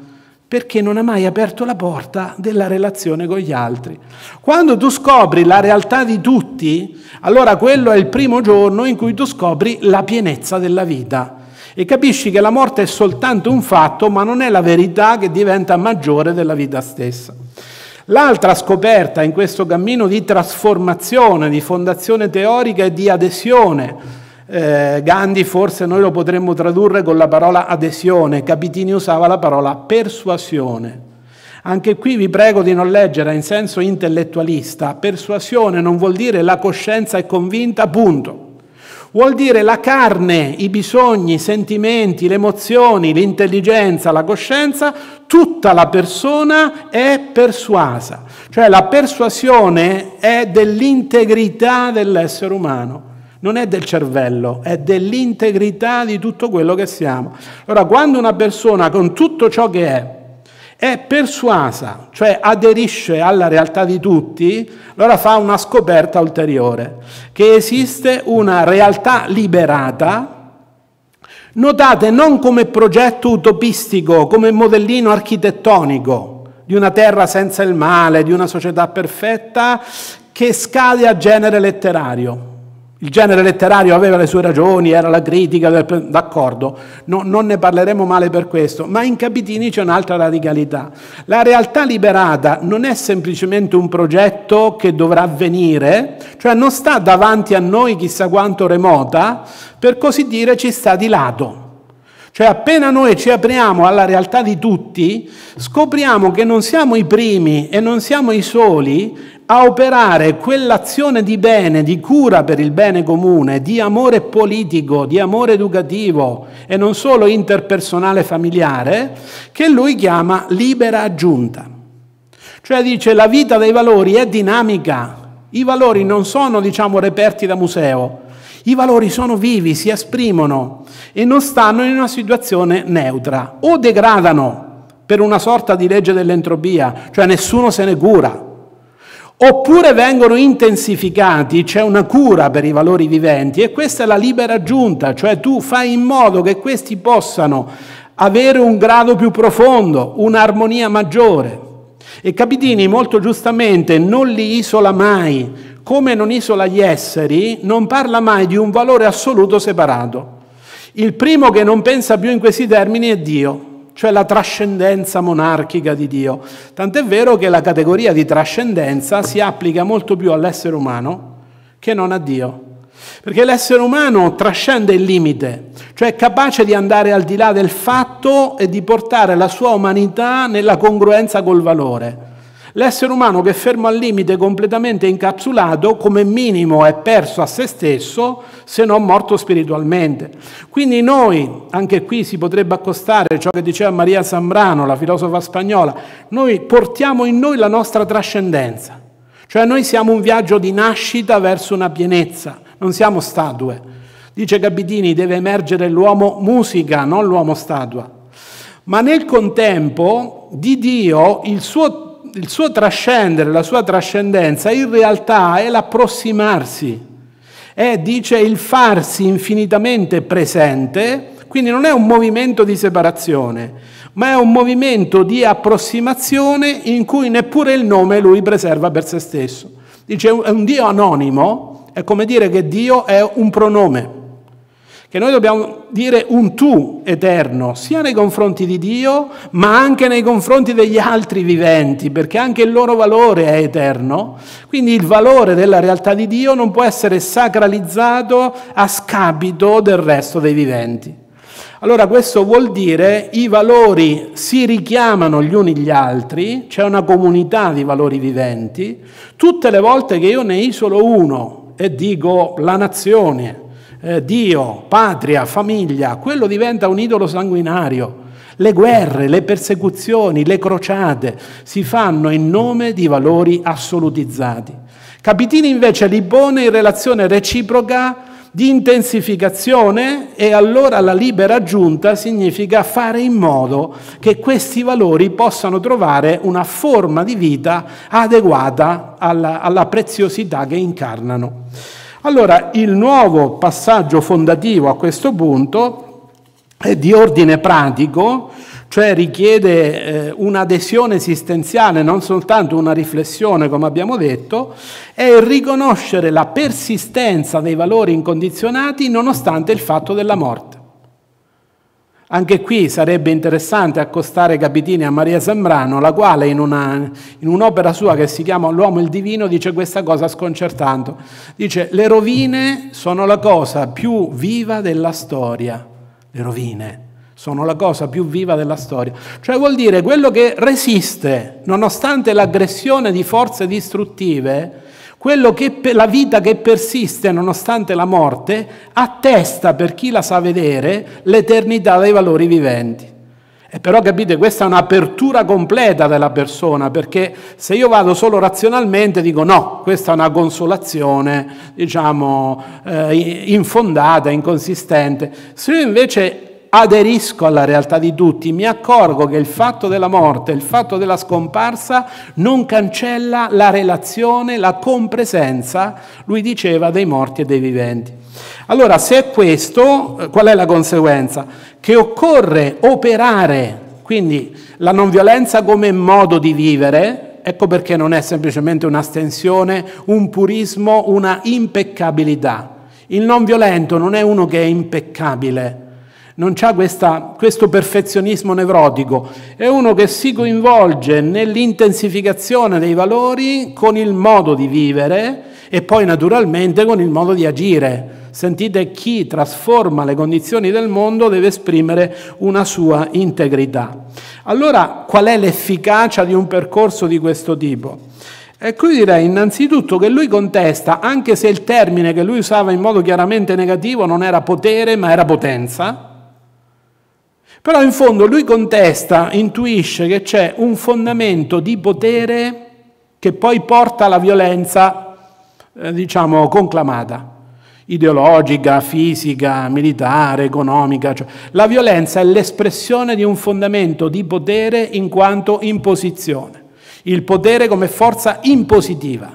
perché non ha mai aperto la porta della relazione con gli altri. Quando tu scopri la realtà di tutti, allora quello è il primo giorno in cui tu scopri la pienezza della vita e capisci che la morte è soltanto un fatto, ma non è la verità che diventa maggiore della vita stessa. L'altra scoperta in questo cammino di trasformazione, di fondazione teorica e di adesione, Eh, Gandhi forse noi lo potremmo tradurre con la parola adesione, Capitini usava la parola persuasione. Anche qui vi prego di non leggere in senso intellettualista. Persuasione non vuol dire la coscienza è convinta, punto. Vuol dire la carne, i bisogni, i sentimenti, le emozioni, l'intelligenza, la coscienza, tutta la persona è persuasa. Cioè la persuasione è dell'integrità dell'essere umano. Non è del cervello, è dell'integrità di tutto quello che siamo. Allora, quando una persona con tutto ciò che è, è persuasa, cioè aderisce alla realtà di tutti, allora fa una scoperta ulteriore, che esiste una realtà liberata, notate non come progetto utopistico, come modellino architettonico di una terra senza il male, di una società perfetta, che scade a genere letterario. Il genere letterario aveva le sue ragioni, era la critica, del... d'accordo, no, non ne parleremo male per questo, ma in Capitini c'è un'altra radicalità. La realtà liberata non è semplicemente un progetto che dovrà avvenire, cioè non sta davanti a noi chissà quanto remota, per così dire ci sta di lato. Cioè appena noi ci apriamo alla realtà di tutti, scopriamo che non siamo i primi e non siamo i soli a operare quell'azione di bene, di cura per il bene comune, di amore politico, di amore educativo e non solo interpersonale familiare, che lui chiama libera aggiunta. Cioè dice la vita dei valori è dinamica, i valori non sono diciamo reperti da museo, i valori sono vivi, si esprimono e non stanno in una situazione neutra, o degradano per una sorta di legge dell'entropia, cioè nessuno se ne cura, oppure vengono intensificati, c'è una cura per i valori viventi e questa è la libera aggiunta, cioè tu fai in modo che questi possano avere un grado più profondo, un'armonia maggiore. E Capitini molto giustamente non li isola mai, come non isola gli esseri, non parla mai di un valore assoluto separato. Il primo che non pensa più in questi termini è Dio, cioè la trascendenza monarchica di Dio. Tant'è vero che la categoria di trascendenza si applica molto più all'essere umano che non a Dio. Perché l'essere umano trascende il limite, cioè è capace di andare al di là del fatto e di portare la sua umanità nella congruenza col valore. L'essere umano che è fermo al limite completamente incapsulato, come minimo è perso a se stesso, se non morto spiritualmente. Quindi noi, anche qui si potrebbe accostare ciò che diceva Maria Zambrano, la filosofa spagnola, noi portiamo in noi la nostra trascendenza. Cioè noi siamo un viaggio di nascita verso una pienezza, non siamo statue. Dice Capitini, deve emergere l'uomo musica, non l'uomo statua. Ma nel contempo di Dio il suo Il suo trascendere, la sua trascendenza, in realtà è l'approssimarsi, è, dice, il farsi infinitamente presente, quindi non è un movimento di separazione, ma è un movimento di approssimazione in cui neppure il nome lui preserva per se stesso. Dice, è un Dio anonimo, è come dire che Dio è un pronome, che noi dobbiamo dire un tu eterno, sia nei confronti di Dio, ma anche nei confronti degli altri viventi, perché anche il loro valore è eterno. Quindi il valore della realtà di Dio non può essere sacralizzato a scapito del resto dei viventi. Allora questo vuol dire i valori si richiamano gli uni gli altri, c'è una comunità di valori viventi. Tutte le volte che io ne isolo uno e dico la nazione, Eh, Dio, patria, famiglia, quello diventa un idolo sanguinario. Le guerre, le persecuzioni, le crociate si fanno in nome di valori assolutizzati. Capitini invece li pone in relazione reciproca di intensificazione e allora la libera aggiunta significa fare in modo che questi valori possano trovare una forma di vita adeguata alla, alla preziosità che incarnano. Allora, il nuovo passaggio fondativo a questo punto è di ordine pratico, cioè richiede eh, un'adesione esistenziale, non soltanto una riflessione, come abbiamo detto, è il riconoscere la persistenza dei valori incondizionati nonostante il fatto della morte. Anche qui sarebbe interessante accostare Capitini a Maria Sembrano, la quale in, una, in un'opera sua che si chiama L'uomo e il divino dice questa cosa sconcertante. Dice: le rovine sono la cosa più viva della storia. Le rovine sono la cosa più viva della storia. Cioè vuol dire quello che resiste nonostante l'aggressione di forze distruttive, quello che la vita che persiste nonostante la morte, attesta, per chi la sa vedere, l'eternità dei valori viventi. E però capite, questa è un'apertura completa della persona, perché se io vado solo razionalmente dico no, questa è una consolazione, diciamo, eh, infondata, inconsistente. Se io invece aderisco alla realtà di tutti, mi accorgo che il fatto della morte, il fatto della scomparsa non cancella la relazione, la compresenza, lui diceva, dei morti e dei viventi. Allora, se è questo, qual è la conseguenza? Che occorre operare, quindi la non violenza come modo di vivere. Ecco perché non è semplicemente un'astensione, un purismo, una impeccabilità. Il non violento non è uno che è impeccabile, non c'ha questa, questo perfezionismo nevrotico, è uno che si coinvolge nell'intensificazione dei valori con il modo di vivere e poi naturalmente con il modo di agire. Sentite, chi trasforma le condizioni del mondo deve esprimere una sua integrità. Allora, qual è l'efficacia di un percorso di questo tipo? E qui direi innanzitutto che lui contesta, anche se il termine che lui usava in modo chiaramente negativo non era potere ma era potenza, però in fondo lui contesta, intuisce che c'è un fondamento di potere che poi porta alla violenza, eh, diciamo, conclamata, ideologica, fisica, militare, economica. Cioè, la violenza è l'espressione di un fondamento di potere in quanto imposizione. Il potere come forza impositiva.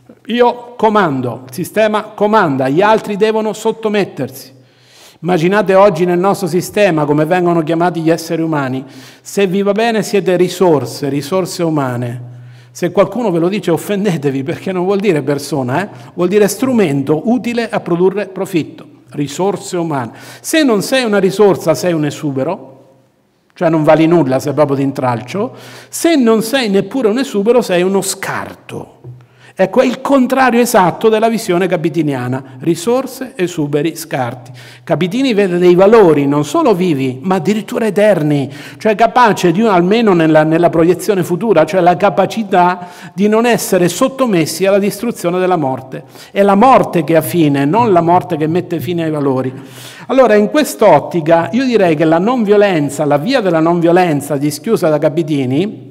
Io comando, il sistema comanda, gli altri devono sottomettersi. Immaginate oggi nel nostro sistema come vengono chiamati gli esseri umani. Se vi va bene siete risorse, risorse umane. Se qualcuno ve lo dice offendetevi, perché non vuol dire persona, eh? Vuol dire strumento utile a produrre profitto, risorse umane. Se non sei una risorsa sei un esubero, cioè non vali nulla, sei proprio d'intralcio. Se non sei neppure un esubero sei uno scarto. Ecco, è il contrario esatto della visione capitiniana, risorse, esuberi, scarti. Capitini vede dei valori non solo vivi, ma addirittura eterni, cioè capace di, almeno nella, nella proiezione futura, cioè la capacità di non essere sottomessi alla distruzione della morte. È la morte che ha fine, non la morte che mette fine ai valori. Allora, in quest'ottica, io direi che la non violenza, la via della non violenza dischiusa da Capitini,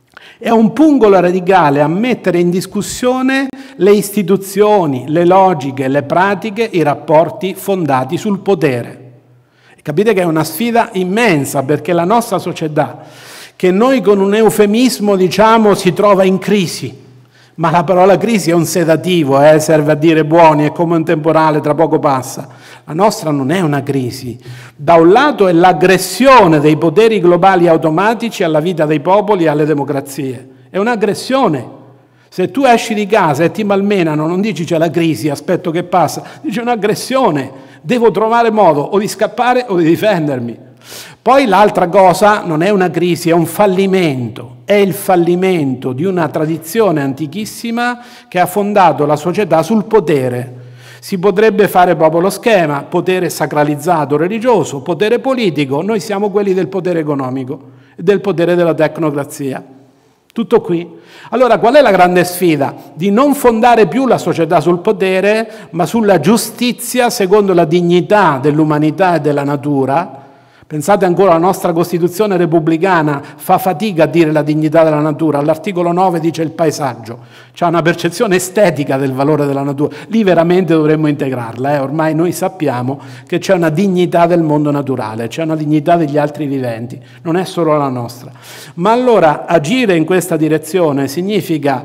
è un pungolo radicale a mettere in discussione le istituzioni, le logiche, le pratiche, i rapporti fondati sul potere. Capite che è una sfida immensa, perché la nostra società, che noi con un eufemismo diciamo si trova in crisi, ma la parola crisi è un sedativo, eh, serve a dire buoni, è come un temporale, tra poco passa. La nostra non è una crisi. Da un lato è l'aggressione dei poteri globali automatici alla vita dei popoli e alle democrazie. È un'aggressione. Se tu esci di casa e ti malmenano, non dici c'è la crisi, aspetto che passa, dici un'aggressione. Devo trovare modo o di scappare o di difendermi. Poi l'altra cosa non è una crisi, è un fallimento. È il fallimento di una tradizione antichissima che ha fondato la società sul potere. Si potrebbe fare proprio lo schema, potere sacralizzato religioso, potere politico, noi siamo quelli del potere economico e del potere della tecnocrazia. Tutto qui. Allora qual è la grande sfida? Di non fondare più la società sul potere, ma sulla giustizia secondo la dignità dell'umanità e della natura. Pensate ancora alla nostra Costituzione repubblicana, fa fatica a dire la dignità della natura, all'articolo nove dice il paesaggio, c'è una percezione estetica del valore della natura, lì veramente dovremmo integrarla, eh? Ormai noi sappiamo che c'è una dignità del mondo naturale, c'è una dignità degli altri viventi, non è solo la nostra. Ma allora agire in questa direzione significa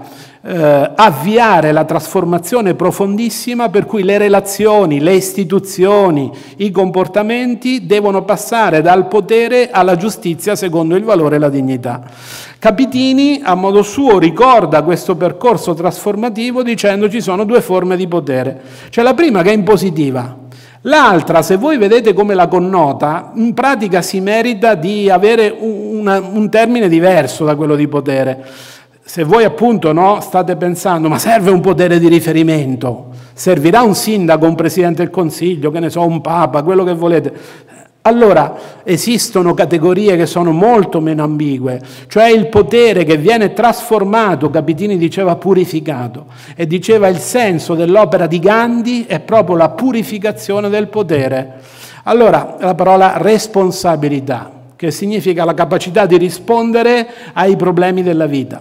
eh, avviare la trasformazione profondissima per cui le relazioni, le istituzioni, i comportamenti devono passare dal potere alla giustizia secondo il valore e la dignità. Capitini, a modo suo, ricorda questo percorso trasformativo dicendo ci sono due forme di potere. C'è la prima che è impositiva. L'altra, se voi vedete come la connota, in pratica si merita di avere una, un termine diverso da quello di potere. Se voi appunto no, state pensando, ma serve un potere di riferimento, servirà un sindaco, un presidente del consiglio, che ne so, un papa, quello che volete. Allora esistono categorie che sono molto meno ambigue, cioè il potere che viene trasformato, Capitini diceva purificato, e diceva il senso dell'opera di Gandhi è proprio la purificazione del potere. Allora la parola responsabilità, che significa la capacità di rispondere ai problemi della vita.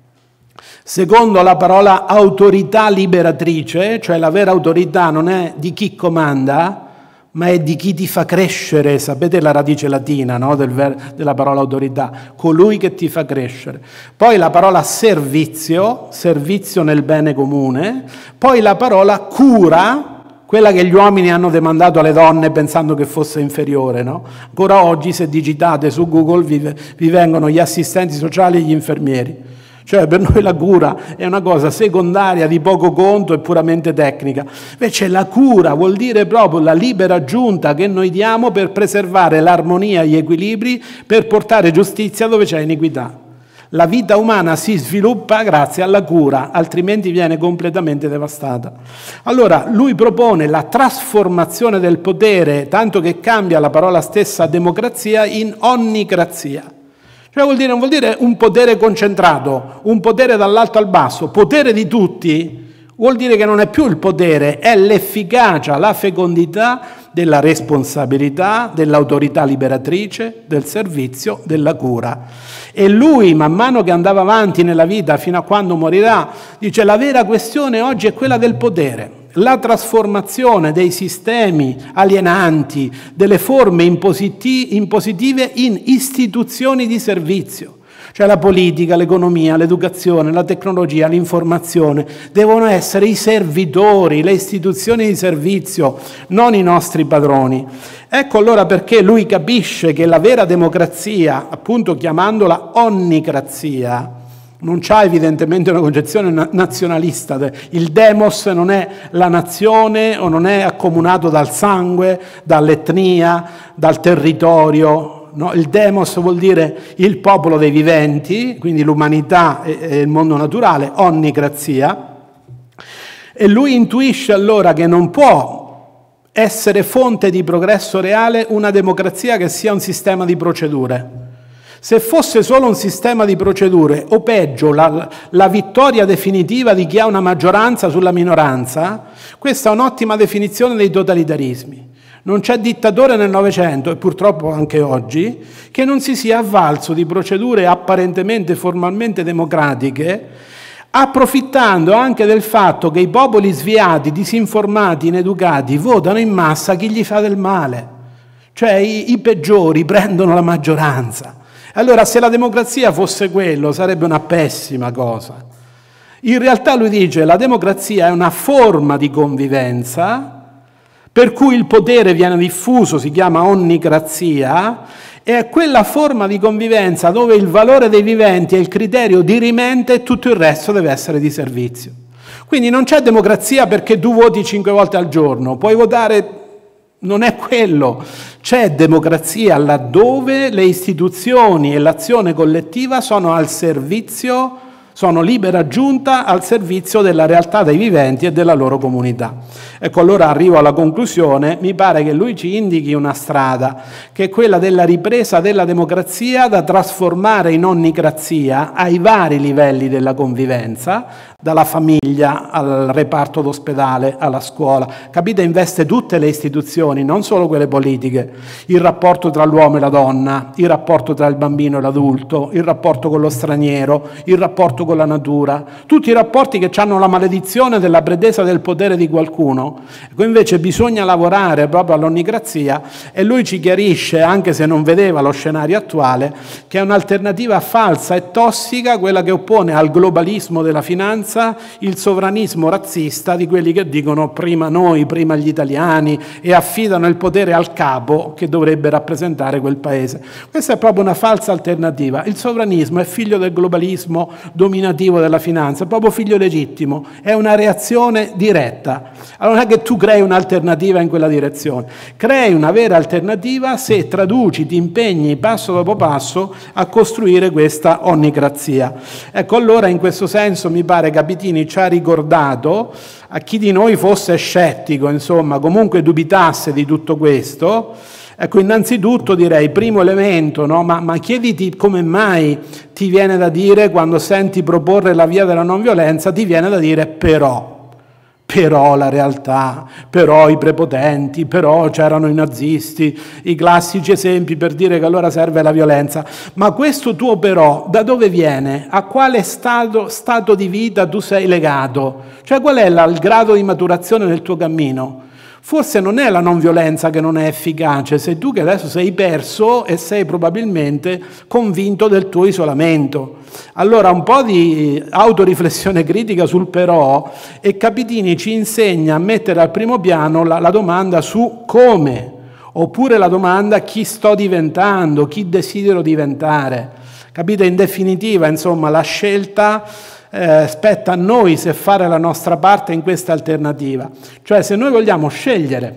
Secondo la parola autorità liberatrice, cioè la vera autorità non è di chi comanda, ma è di chi ti fa crescere. Sapete la radice latina, no? Del ver- della parola autorità, colui che ti fa crescere. Poi la parola servizio, servizio nel bene comune. Poi la parola cura, quella che gli uomini hanno demandato alle donne pensando che fosse inferiore, no? Ancora oggi, se digitate su Google, vi, vi vengono gli assistenti sociali e gli infermieri. Cioè per noi la cura è una cosa secondaria, di poco conto e puramente tecnica. Invece la cura vuol dire proprio la libera aggiunta che noi diamo per preservare l'armonia e gli equilibri, per portare giustizia dove c'è iniquità. La vita umana si sviluppa grazie alla cura, altrimenti viene completamente devastata. Allora lui propone la trasformazione del potere, tanto che cambia la parola stessa democrazia in onnicrazia. Cioè vuol dire, non vuol dire un potere concentrato, un potere dall'alto al basso, potere di tutti, vuol dire che non è più il potere, è l'efficacia, la fecondità della responsabilità, dell'autorità liberatrice, del servizio, della cura. E lui, man mano che andava avanti nella vita fino a quando morirà, dice la vera questione oggi è quella del potere. La trasformazione dei sistemi alienanti, delle forme impositi- impositive in istituzioni di servizio. Cioè la politica, l'economia, l'educazione, la tecnologia, l'informazione devono essere i servitori, le istituzioni di servizio, non i nostri padroni. Ecco allora perché lui capisce che la vera democrazia, appunto chiamandola onnicrazia, non c'ha evidentemente una concezione nazionalista. Il demos non è la nazione o non è accomunato dal sangue, dall'etnia, dal territorio. No? Il demos vuol dire il popolo dei viventi, quindi l'umanità e il mondo naturale, onnicrazia. E lui intuisce allora che non può essere fonte di progresso reale una democrazia che sia un sistema di procedure. Se fosse solo un sistema di procedure, o peggio, la, la vittoria definitiva di chi ha una maggioranza sulla minoranza, questa è un'ottima definizione dei totalitarismi. Non c'è dittatore nel Novecento, e purtroppo anche oggi, che non si sia avvalso di procedure apparentemente formalmente democratiche, approfittando anche del fatto che i popoli sviati, disinformati, ineducati, votano in massa chi gli fa del male. Cioè i, i peggiori prendono la maggioranza. Allora se la democrazia fosse quello sarebbe una pessima cosa. In realtà lui dice la democrazia è una forma di convivenza per cui il potere viene diffuso, si chiama onnicrazia, e è quella forma di convivenza dove il valore dei viventi è il criterio dirimente e tutto il resto deve essere di servizio. Quindi non c'è democrazia perché tu voti cinque volte al giorno, puoi votare. Non è quello, c'è democrazia laddove le istituzioni e l'azione collettiva sono al servizio, sono libera giunta al servizio della realtà dei viventi e della loro comunità. Ecco, allora arrivo alla conclusione, mi pare che lui ci indichi una strada, che è quella della ripresa della democrazia da trasformare in onnicrazia ai vari livelli della convivenza, dalla famiglia al reparto d'ospedale, alla scuola. Capite? Investe tutte le istituzioni, non solo quelle politiche, il rapporto tra l'uomo e la donna, il rapporto tra il bambino e l'adulto, il rapporto con lo straniero, il rapporto con la natura, tutti i rapporti che hanno la maledizione della pretesa del potere di qualcuno. Ecco, invece bisogna lavorare proprio all'onnicrazia, e lui ci chiarisce, anche se non vedeva lo scenario attuale, che è un'alternativa falsa e tossica quella che oppone al globalismo della finanza finanza il sovranismo razzista di quelli che dicono prima noi, prima gli italiani, e affidano il potere al capo che dovrebbe rappresentare quel paese. Questa è proprio una falsa alternativa. Il sovranismo è figlio del globalismo dominativo della finanza, è proprio figlio legittimo, è una reazione diretta. Allora non è che tu crei un'alternativa in quella direzione, crei una vera alternativa se traduci, ti impegni passo dopo passo a costruire questa onnicrazia. Ecco, allora in questo senso mi pare Capitini ci ha ricordato, a chi di noi fosse scettico, insomma, comunque dubitasse di tutto questo, ecco, innanzitutto direi, primo elemento, no? ma, ma chiediti come mai ti viene da dire, quando senti proporre la via della non violenza, ti viene da dire però. Però la realtà, però i prepotenti, però c'erano i nazisti, i classici esempi per dire che allora serve la violenza. Ma questo tuo però, da dove viene? A quale stato, stato di vita tu sei legato? Cioè qual è la, il grado di maturazione del tuo cammino? Forse non è la non violenza che non è efficace, sei tu che adesso sei perso e sei probabilmente convinto del tuo isolamento. Allora un po' di autoriflessione critica sul però, e Capitini ci insegna a mettere al primo piano la, la domanda su come, oppure la domanda chi sto diventando, chi desidero diventare. Capite? In definitiva, insomma, la scelta Eh, spetta a noi se fare la nostra parte in questa alternativa, cioè se noi vogliamo scegliere,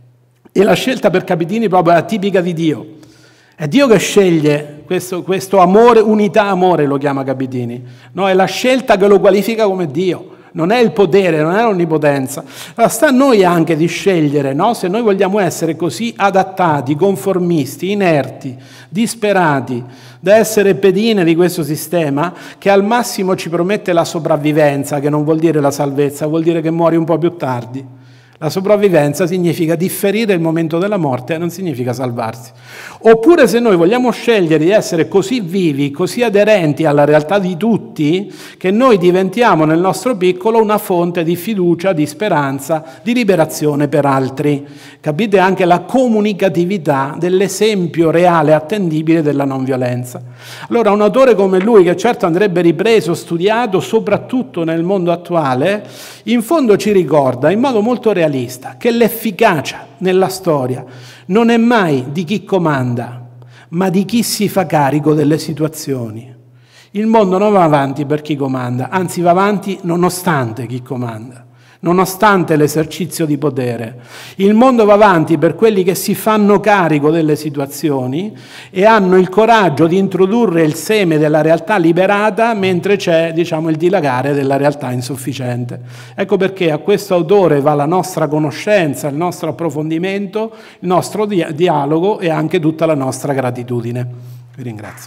e la scelta per Capitini proprio è la tipica di Dio, è Dio che sceglie questo, questo amore, unità amore lo chiama Capitini, no? È la scelta che lo qualifica come Dio, non è il potere, non è l'onnipotenza. Allora sta a noi anche di scegliere, no? Se noi vogliamo essere così adattati, conformisti, inerti, disperati da essere pedine di questo sistema che al massimo ci promette la sopravvivenza, che non vuol dire la salvezza, vuol dire che muori un po' più tardi. La sopravvivenza significa differire il momento della morte, non significa salvarsi. Oppure se noi vogliamo scegliere di essere così vivi, così aderenti alla realtà di tutti, che noi diventiamo nel nostro piccolo una fonte di fiducia, di speranza, di liberazione per altri. Capite anche la comunicatività dell'esempio reale, attendibile della non violenza. Allora un autore come lui, che certo andrebbe ripreso, studiato, soprattutto nel mondo attuale, in fondo ci ricorda in modo molto realista che l'efficacia nella storia non è mai di chi comanda, ma di chi si fa carico delle situazioni. Il mondo non va avanti per chi comanda, anzi va avanti nonostante chi comanda, nonostante l'esercizio di potere. Il mondo va avanti per quelli che si fanno carico delle situazioni e hanno il coraggio di introdurre il seme della realtà liberata mentre c'è, diciamo, il dilagare della realtà insufficiente. Ecco perché a questo autore va la nostra conoscenza, il nostro approfondimento, il nostro dia- dialogo e anche tutta la nostra gratitudine. Vi ringrazio.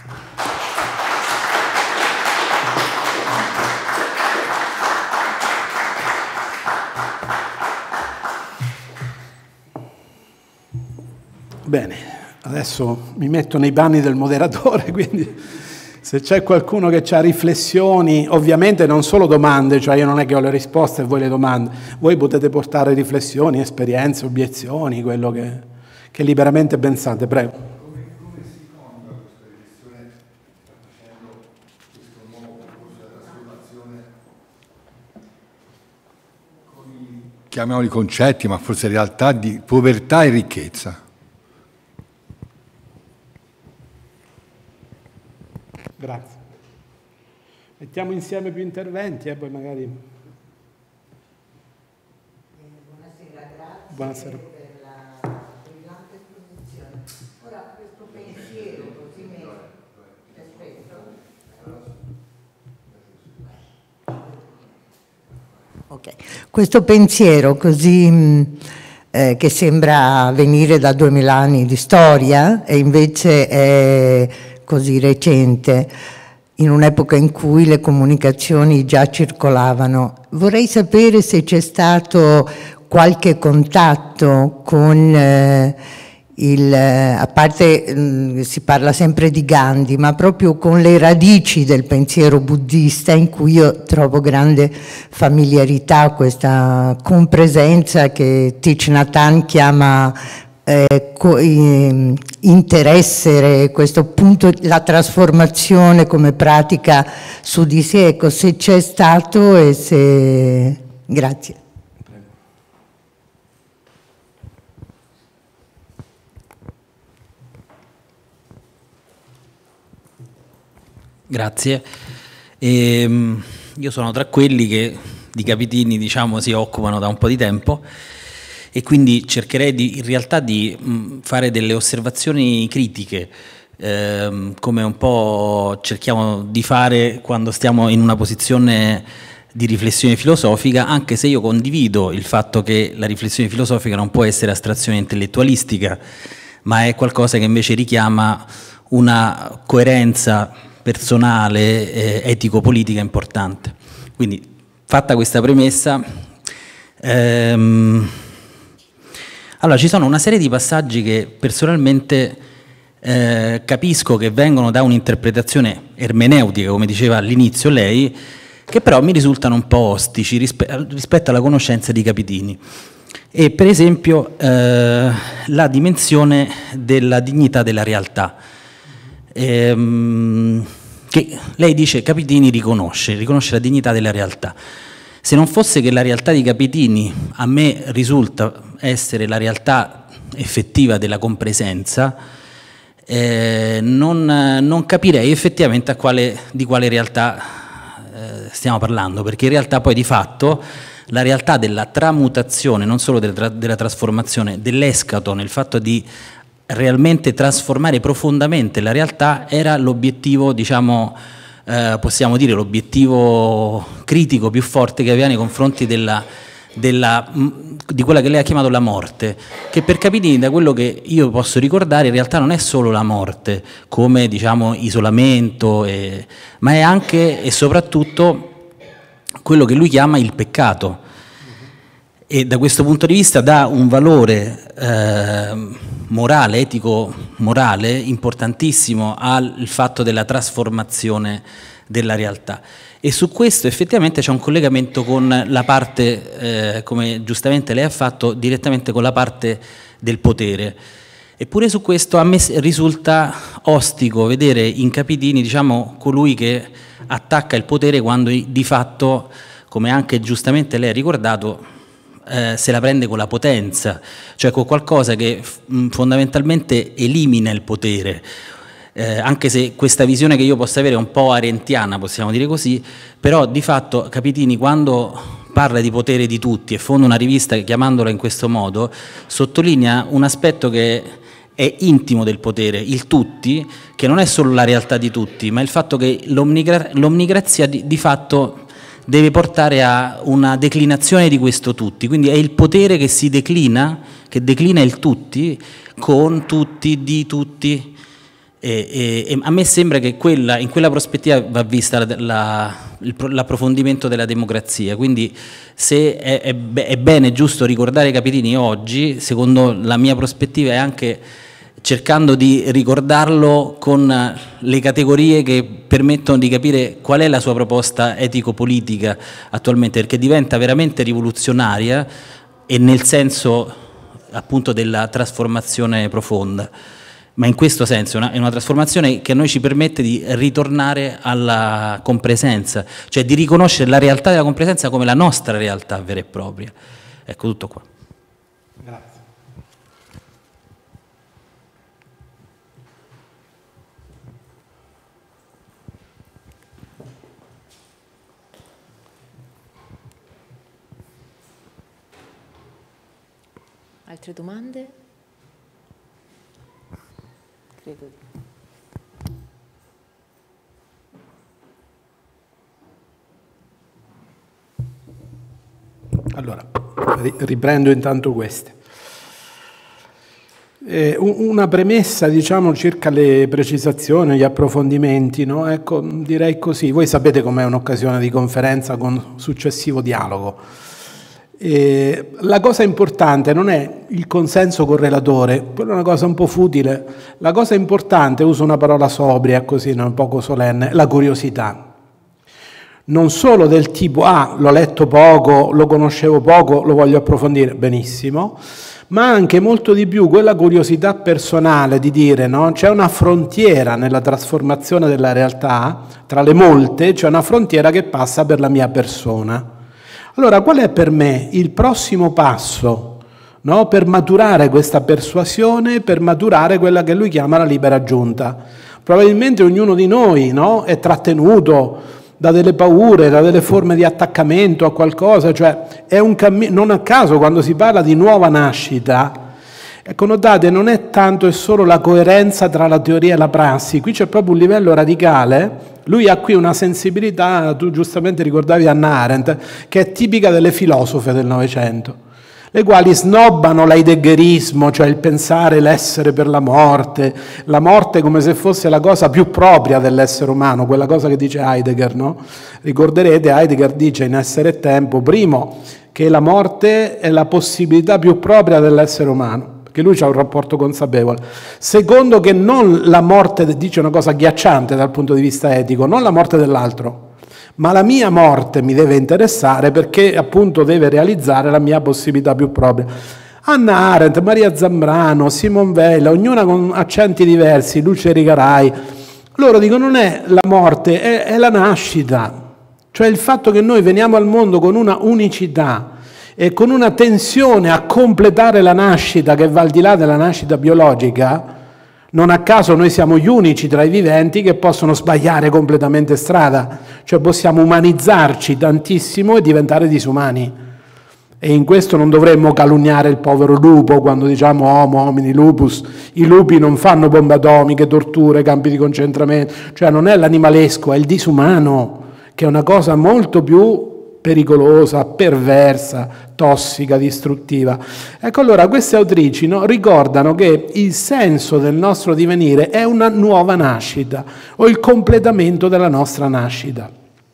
Bene, adesso mi metto nei panni del moderatore, quindi se c'è qualcuno che ha riflessioni, ovviamente non solo domande, cioè io non è che ho le risposte e voi le domande, voi potete portare riflessioni, esperienze, obiezioni, quello che, che liberamente pensate, prego. Come, come si conta questa riflessione facendo questo nuovo percorso della trasformazione con i, chiamiamoli concetti, ma forse in realtà di povertà e ricchezza? Grazie. Mettiamo insieme più interventi e eh, poi magari... Buonasera, grazie Buonasera. per la brillante esposizione. Ora questo pensiero così messo... Okay. Questo pensiero così eh, che sembra venire da duemila anni di storia e invece è così recente, in un'epoca in cui le comunicazioni già circolavano. Vorrei sapere se c'è stato qualche contatto con eh, il, a parte mh, si parla sempre di Gandhi, ma proprio con le radici del pensiero buddista, in cui io trovo grande familiarità, questa compresenza che Thich Nhat Hanh chiama eh, co- eh, interesse, questo punto, la trasformazione come pratica su di sé, ecco, se c'è stato e se... Grazie. Grazie. Ehm, io sono tra quelli che di Capitini, diciamo, si occupano da un po' di tempo e quindi cercherei di, in realtà di mh, fare delle osservazioni critiche, ehm, come un po' cerchiamo di fare quando stiamo in una posizione di riflessione filosofica, anche se io condivido il fatto che la riflessione filosofica non può essere astrazione intellettualistica, ma è qualcosa che invece richiama una coerenza personale, eh, etico-politica importante. Quindi, fatta questa premessa, ehm, allora ci sono una serie di passaggi che personalmente eh, capisco che vengono da un'interpretazione ermeneutica, come diceva all'inizio lei, che però mi risultano un po' ostici rispe- rispetto alla conoscenza di Capitini. E per esempio eh, la dimensione della dignità della realtà. Ehm, che lei dice Capitini riconosce, riconosce la dignità della realtà. Se non fosse che la realtà di Capitini a me risulta essere la realtà effettiva della compresenza, eh, non, non capirei effettivamente a quale, di quale realtà eh, stiamo parlando, perché in realtà poi di fatto la realtà della tramutazione, non solo della, della trasformazione, dell'escato, il fatto di realmente trasformare profondamente la realtà, era l'obiettivo, diciamo, eh, possiamo dire l'obiettivo critico più forte che aveva nei confronti della, della, di quella che lei ha chiamato la morte, che per Capitini, da quello che io posso ricordare, in realtà non è solo la morte come, diciamo, isolamento, e, ma è anche e soprattutto quello che lui chiama il peccato. E da questo punto di vista dà un valore eh, morale, etico-morale, importantissimo al fatto della trasformazione della realtà. E su questo effettivamente c'è un collegamento con la parte, eh, come giustamente lei ha fatto, direttamente con la parte del potere. Eppure su questo a me risulta ostico vedere in Capitini, diciamo, colui che attacca il potere quando di fatto, come anche giustamente lei ha ricordato, Eh, se la prende con la potenza, cioè con qualcosa che mh, fondamentalmente elimina il potere, eh, anche se questa visione che io posso avere è un po' arendtiana, possiamo dire così, però di fatto Capitini, quando parla di potere di tutti e fonda una rivista chiamandola in questo modo, sottolinea un aspetto che è intimo del potere, il tutti, che non è solo la realtà di tutti, ma il fatto che l'omnigra- l'omnigrazia di, di fatto deve portare a una declinazione di questo tutti, quindi è il potere che si declina, che declina il tutti, con tutti, di tutti, e, e, e a me sembra che quella, in quella prospettiva va vista la, la, il, l'approfondimento della democrazia, quindi se è, è, è bene, è giusto ricordare Capitini oggi, secondo la mia prospettiva è anche cercando di ricordarlo con le categorie che permettono di capire qual è la sua proposta etico-politica attualmente, perché diventa veramente rivoluzionaria e nel senso appunto della trasformazione profonda, ma in questo senso è una, è una trasformazione che a noi ci permette di ritornare alla compresenza, cioè di riconoscere la realtà della compresenza come la nostra realtà vera e propria. Ecco, tutto qua. Grazie. Altre domande? Credo di. Allora, riprendo intanto queste. Eh, una premessa, diciamo, circa le precisazioni, gli approfondimenti, no? Ecco, direi così. Voi sapete com'è un'occasione di conferenza con successivo dialogo. E la cosa importante non è il consenso col relatore, quella è una cosa un po' futile. La cosa importante, uso una parola sobria, così, non poco solenne, la curiosità. Non solo del tipo, ah, l'ho letto poco, lo conoscevo poco, lo voglio approfondire, benissimo, ma anche molto di più quella curiosità personale di dire, no? C'è una frontiera nella trasformazione della realtà, tra le molte c'è una frontiera che passa per la mia persona. Allora, qual è per me il prossimo passo, no? Per maturare questa persuasione, per maturare quella che lui chiama la libera giunta? Probabilmente ognuno di noi, no? È trattenuto da delle paure, da delle forme di attaccamento a qualcosa, cioè è un cammino. Non a caso quando si parla di nuova nascita, ecco, notate, non è tanto e solo la coerenza tra la teoria e la prassi, qui c'è proprio un livello radicale. Lui ha qui una sensibilità, tu giustamente ricordavi Hannah Arendt, che è tipica delle filosofe del Novecento, le quali snobbano l'heideggerismo, cioè il pensare l'essere per la morte, la morte come se fosse la cosa più propria dell'essere umano, quella cosa che dice Heidegger, no? Ricorderete, Heidegger dice in Essere e Tempo, primo, che la morte è la possibilità più propria dell'essere umano, perché lui ha un rapporto consapevole. Secondo, che non la morte, dice una cosa agghiacciante dal punto di vista etico, non la morte dell'altro, ma la mia morte mi deve interessare perché appunto deve realizzare la mia possibilità più propria. Hannah Arendt, Maria Zambrano, Simone Weil, ognuna con accenti diversi, Luce Rigarai, loro dicono non è la morte, è, è la nascita, cioè il fatto che noi veniamo al mondo con una unicità e con una tensione a completare la nascita che va al di là della nascita biologica. Non a caso noi siamo gli unici tra i viventi che possono sbagliare completamente strada, cioè possiamo umanizzarci tantissimo e diventare disumani. E in questo non dovremmo calunniare il povero lupo quando diciamo homo homini lupus. I lupi non fanno bombe atomiche, torture, campi di concentramento, cioè non è l'animalesco, è il disumano, che è una cosa molto più pericolosa, perversa, tossica, distruttiva. Ecco, allora queste autrici, no, ricordano che il senso del nostro divenire è una nuova nascita o il completamento della nostra nascita.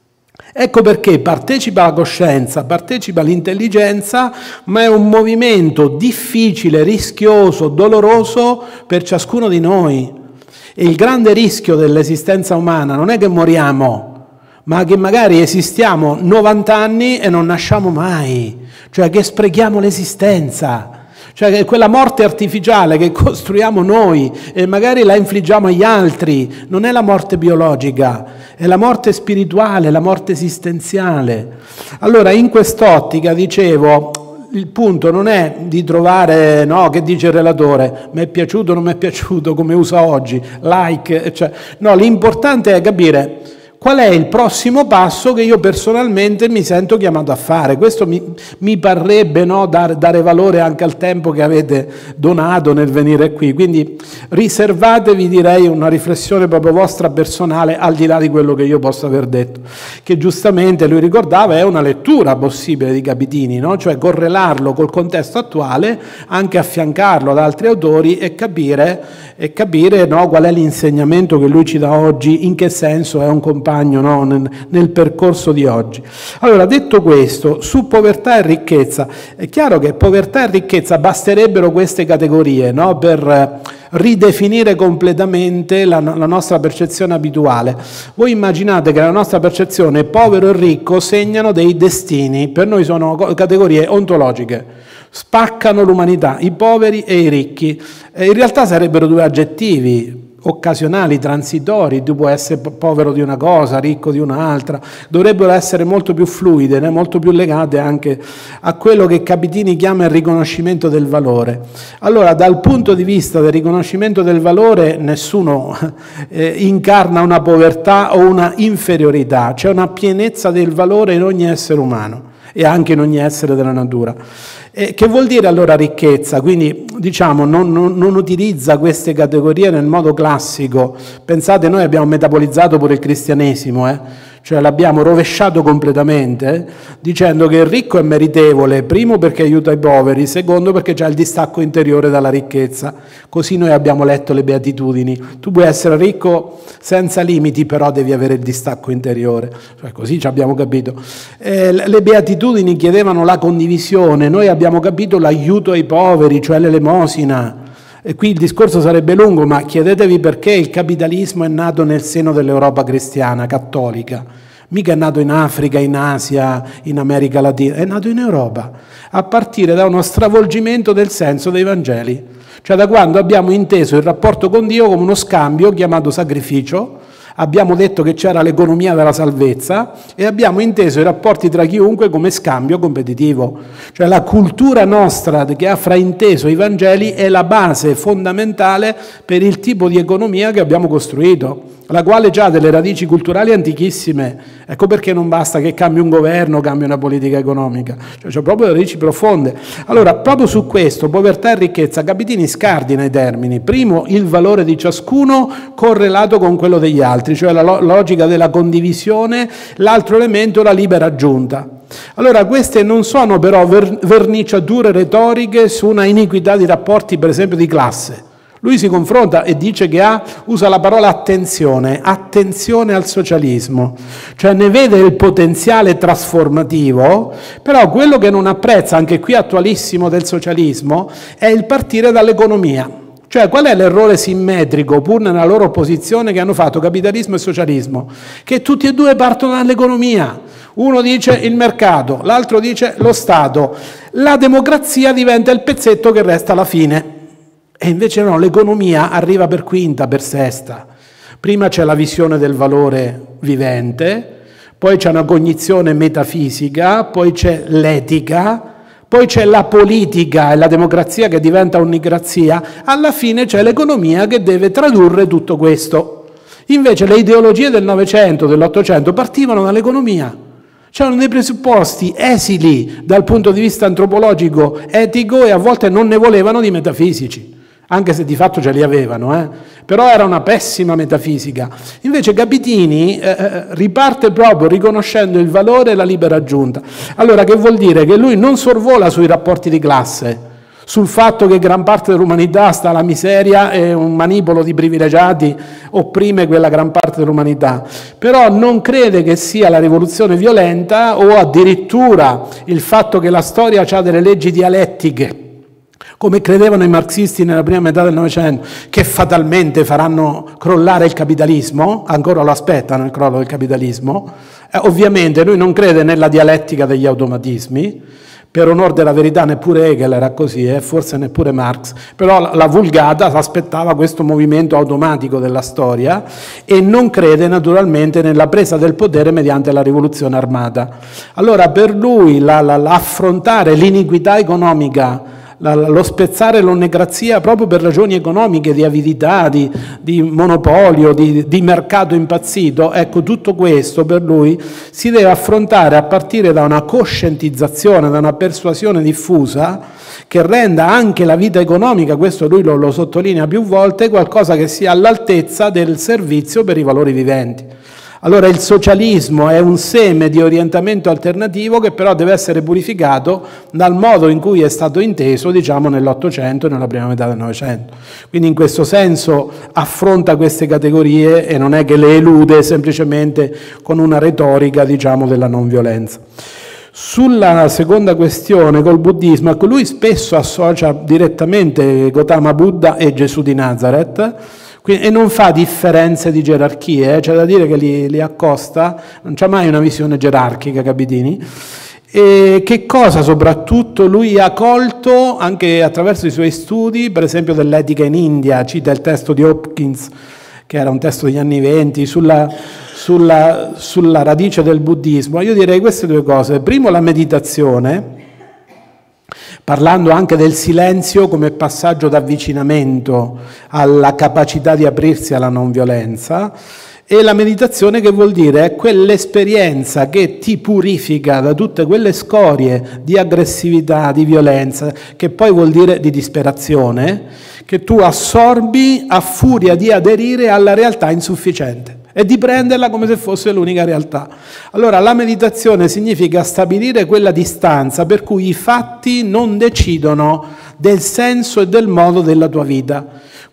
Ecco perché partecipa la coscienza, partecipa l'intelligenza, ma è un movimento difficile, rischioso, doloroso per ciascuno di noi. E il grande rischio dell'esistenza umana non è che moriamo, ma che magari esistiamo novanta anni e non nasciamo mai, cioè che sprechiamo l'esistenza, cioè che quella morte artificiale che costruiamo noi e magari la infliggiamo agli altri, non è la morte biologica, è la morte spirituale, la morte esistenziale. Allora in quest'ottica, dicevo, il punto non è di trovare, no, che dice il relatore, mi è piaciuto o non mi è piaciuto, come usa oggi, like, cioè, no, l'importante è capire qual è il prossimo passo che io personalmente mi sento chiamato a fare. Questo mi, mi parrebbe, no, dare, dare valore anche al tempo che avete donato nel venire qui. Quindi riservatevi, direi, una riflessione proprio vostra personale, al di là di quello che io posso aver detto. Che giustamente lui ricordava è una lettura possibile di Capitini, no? Cioè correlarlo col contesto attuale, anche affiancarlo ad altri autori e capire, e capire no, qual è l'insegnamento che lui ci dà oggi, in che senso è un compagno, no, nel, nel percorso di oggi. Allora, detto questo, su povertà e ricchezza, è chiaro che povertà e ricchezza basterebbero queste categorie, no, per ridefinire completamente la, la nostra percezione abituale. Voi immaginate che la nostra percezione povero e ricco segnano dei destini, per noi sono categorie ontologiche, spaccano l'umanità, i poveri e i ricchi. E in realtà sarebbero due aggettivi occasionali, transitori, tu puoi essere povero di una cosa, ricco di un'altra, dovrebbero essere molto più fluide, né? Molto più legate anche a quello che Capitini chiama il riconoscimento del valore. Allora, dal punto di vista del riconoscimento del valore, nessuno eh, incarna una povertà o una inferiorità, c'è una pienezza del valore in ogni essere umano e anche in ogni essere della natura. Eh, che vuol dire allora ricchezza? Quindi diciamo non, non, non utilizza queste categorie nel modo classico. Pensate, noi abbiamo metabolizzato pure il cristianesimo, eh? Cioè l'abbiamo rovesciato completamente, eh? Dicendo che il ricco è meritevole, primo perché aiuta i poveri, secondo perché c'è il distacco interiore dalla ricchezza. Così noi abbiamo letto le beatitudini. Tu puoi essere ricco senza limiti, però devi avere il distacco interiore. Cioè, così ci abbiamo capito. Eh, le beatitudini chiedevano la condivisione, noi abbiamo capito l'aiuto ai poveri, cioè l'elemosina. E qui il discorso sarebbe lungo, ma chiedetevi perché il capitalismo è nato nel seno dell'Europa cristiana, cattolica. mica è nato in Africa, in Asia, in America Latina, è nato in Europa, a partire da uno stravolgimento del senso dei Vangeli, cioè da quando abbiamo inteso il rapporto con Dio come uno scambio chiamato sacrificio. Abbiamo detto che c'era l'economia della salvezza e abbiamo inteso i rapporti tra chiunque come scambio competitivo. Cioè la cultura nostra che ha frainteso i Vangeli è la base fondamentale per il tipo di economia che abbiamo costruito, la quale già ha delle radici culturali antichissime. Ecco perché non basta che cambi un governo, cambi una politica economica, cioè c'è proprio radici profonde. Allora, proprio su questo, povertà e ricchezza, Capitini scardina i termini. Primo, il valore di ciascuno correlato con quello degli altri, cioè la lo- logica della condivisione, l'altro elemento la libera aggiunta. Allora, queste non sono però ver- verniciature retoriche su una iniquità di rapporti, per esempio, di classe. Lui si confronta e dice che ha, usa la parola attenzione, attenzione al socialismo, cioè ne vede il potenziale trasformativo, però quello che non apprezza, anche qui attualissimo del socialismo, è il partire dall'economia. Cioè qual è l'errore simmetrico, pur nella loro opposizione, che hanno fatto capitalismo e socialismo? Che tutti e due partono dall'economia. Uno dice il mercato, l'altro dice lo Stato. La democrazia diventa il pezzetto che resta alla fine. E invece no, l'economia arriva per quinta, per sesta. Prima c'è la visione del valore vivente, poi c'è una cognizione metafisica, poi c'è l'etica, poi c'è la politica e la democrazia che diventa onnicrazia, alla fine c'è l'economia che deve tradurre tutto questo. Invece le ideologie del Novecento, dell'Ottocento partivano dall'economia. C'erano dei presupposti esili dal punto di vista antropologico, etico, e a volte non ne volevano di metafisici. Anche se di fatto ce li avevano, eh? Però era una pessima metafisica. Invece Capitini eh, riparte proprio riconoscendo il valore e la libera aggiunta. Allora, che vuol dire? Che lui non sorvola sui rapporti di classe, sul fatto che gran parte dell'umanità sta alla miseria e un manipolo di privilegiati opprime quella gran parte dell'umanità, però non crede che sia la rivoluzione violenta o addirittura il fatto che la storia ha delle leggi dialettiche, come credevano i marxisti nella prima metà del Novecento, che fatalmente faranno crollare il capitalismo. Ancora lo aspettano il crollo del capitalismo. Eh, ovviamente lui non crede nella dialettica degli automatismi, per onor della verità neppure Hegel era così, e eh, forse neppure Marx, però la, la vulgata si aspettava questo movimento automatico della storia e non crede naturalmente nella presa del potere mediante la rivoluzione armata. Allora per lui la, la, l'affrontare l'iniquità economica, lo spezzare l'onnecrazia proprio per ragioni economiche, di avidità, di, di monopolio, di, di mercato impazzito, ecco, tutto questo per lui si deve affrontare a partire da una coscientizzazione, da una persuasione diffusa che renda anche la vita economica, questo lui lo, lo sottolinea più volte, qualcosa che sia all'altezza del servizio per i valori viventi. Allora il socialismo è un seme di orientamento alternativo che però deve essere purificato dal modo in cui è stato inteso, diciamo, nell'Ottocento e nella prima metà del Novecento. Quindi in questo senso affronta queste categorie e non è che le elude semplicemente con una retorica, diciamo, della non violenza. Sulla seconda questione, col buddismo, ecco, lui spesso associa direttamente Gautama Buddha e Gesù di Nazareth, e non fa differenze di gerarchie, eh? C'è da dire che li, li accosta, non c'ha mai una visione gerarchica Capitini. E che cosa soprattutto lui ha colto anche attraverso i suoi studi, per esempio dell'etica in India, cita il testo di Hopkins, che era un testo degli anni venti, sulla, sulla, sulla radice del buddismo. Io direi queste due cose. Primo, la meditazione, parlando anche del silenzio come passaggio d'avvicinamento alla capacità di aprirsi alla non violenza, e la meditazione che vuol dire è quell'esperienza che ti purifica da tutte quelle scorie di aggressività, di violenza, che poi vuol dire di disperazione, che tu assorbi a furia di aderire alla realtà insufficiente e di prenderla come se fosse l'unica realtà. Allora la meditazione significa stabilire quella distanza per cui i fatti non decidono del senso e del modo della tua vita.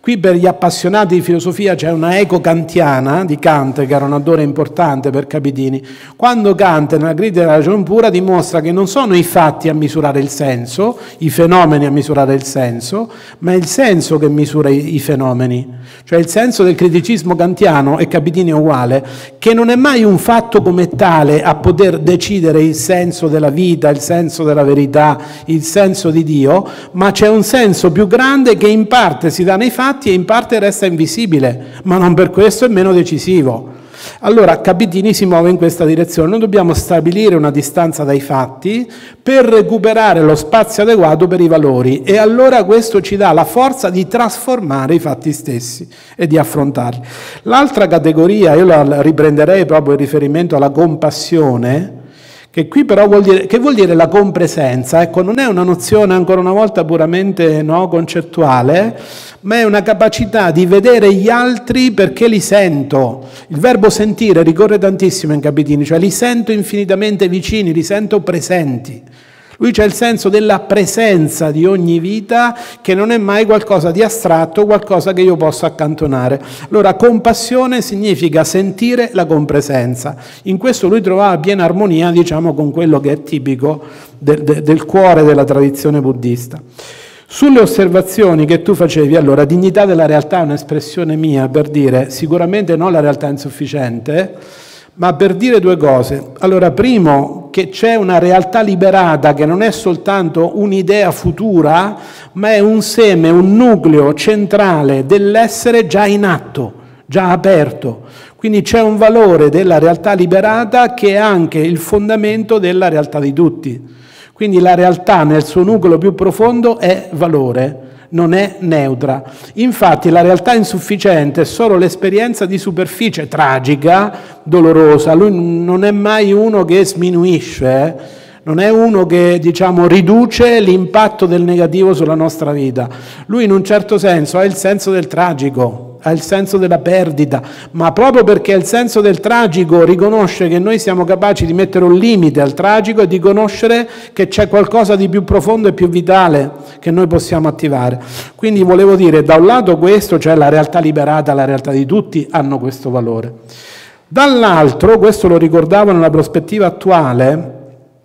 Qui per gli appassionati di filosofia c'è una eco kantiana di Kant, che era un autore importante per Capitini, quando Kant nella critica della ragione pura dimostra che non sono i fatti a misurare il senso, i fenomeni a misurare il senso, ma è il senso che misura i, i fenomeni. Cioè il senso del criticismo kantiano, e Capitini è uguale, che non è mai un fatto come tale a poter decidere il senso della vita, il senso della verità, il senso di Dio, ma c'è un senso più grande che in parte si dà nei fatti e in parte resta invisibile, ma non per questo è meno decisivo. Allora Capitini si muove in questa direzione. Noi dobbiamo stabilire una distanza dai fatti per recuperare lo spazio adeguato per i valori, e allora questo ci dà la forza di trasformare i fatti stessi e di affrontarli. L'altra categoria, io la riprenderei proprio in riferimento alla compassione, che qui però vuol dire, che vuol dire la compresenza? Ecco, non è una nozione ancora una volta puramente no, concettuale, ma è una capacità di vedere gli altri perché li sento. Il verbo sentire ricorre tantissimo in Capitini, cioè li sento infinitamente vicini, li sento presenti. Lui c'è il senso della presenza di ogni vita, che non è mai qualcosa di astratto, qualcosa che io posso accantonare. Allora, compassione significa sentire la compresenza. In questo lui trovava piena armonia, diciamo, con quello che è tipico del, del, del cuore della tradizione buddista. Sulle osservazioni che tu facevi, allora, dignità della realtà è un'espressione mia per dire sicuramente non la realtà insufficiente, ma per dire due cose. Allora, primo, che c'è una realtà liberata che non è soltanto un'idea futura, ma è un seme, un nucleo centrale dell'essere già in atto, già aperto. Quindi c'è un valore della realtà liberata che è anche il fondamento della realtà di tutti. Quindi la realtà nel suo nucleo più profondo è valore, non è neutra. Infatti la realtà insufficiente è solo l'esperienza di superficie tragica, dolorosa. Lui non è mai uno che sminuisce, eh? Non è uno che, diciamo, riduce l'impatto del negativo sulla nostra vita. Lui in un certo senso ha il senso del tragico, ha il senso della perdita, ma proprio perché ha il senso del tragico riconosce che noi siamo capaci di mettere un limite al tragico e di conoscere che c'è qualcosa di più profondo e più vitale che noi possiamo attivare. Quindi volevo dire, da un lato questo, cioè la realtà liberata, la realtà di tutti, hanno questo valore. Dall'altro, questo lo ricordavo nella prospettiva attuale,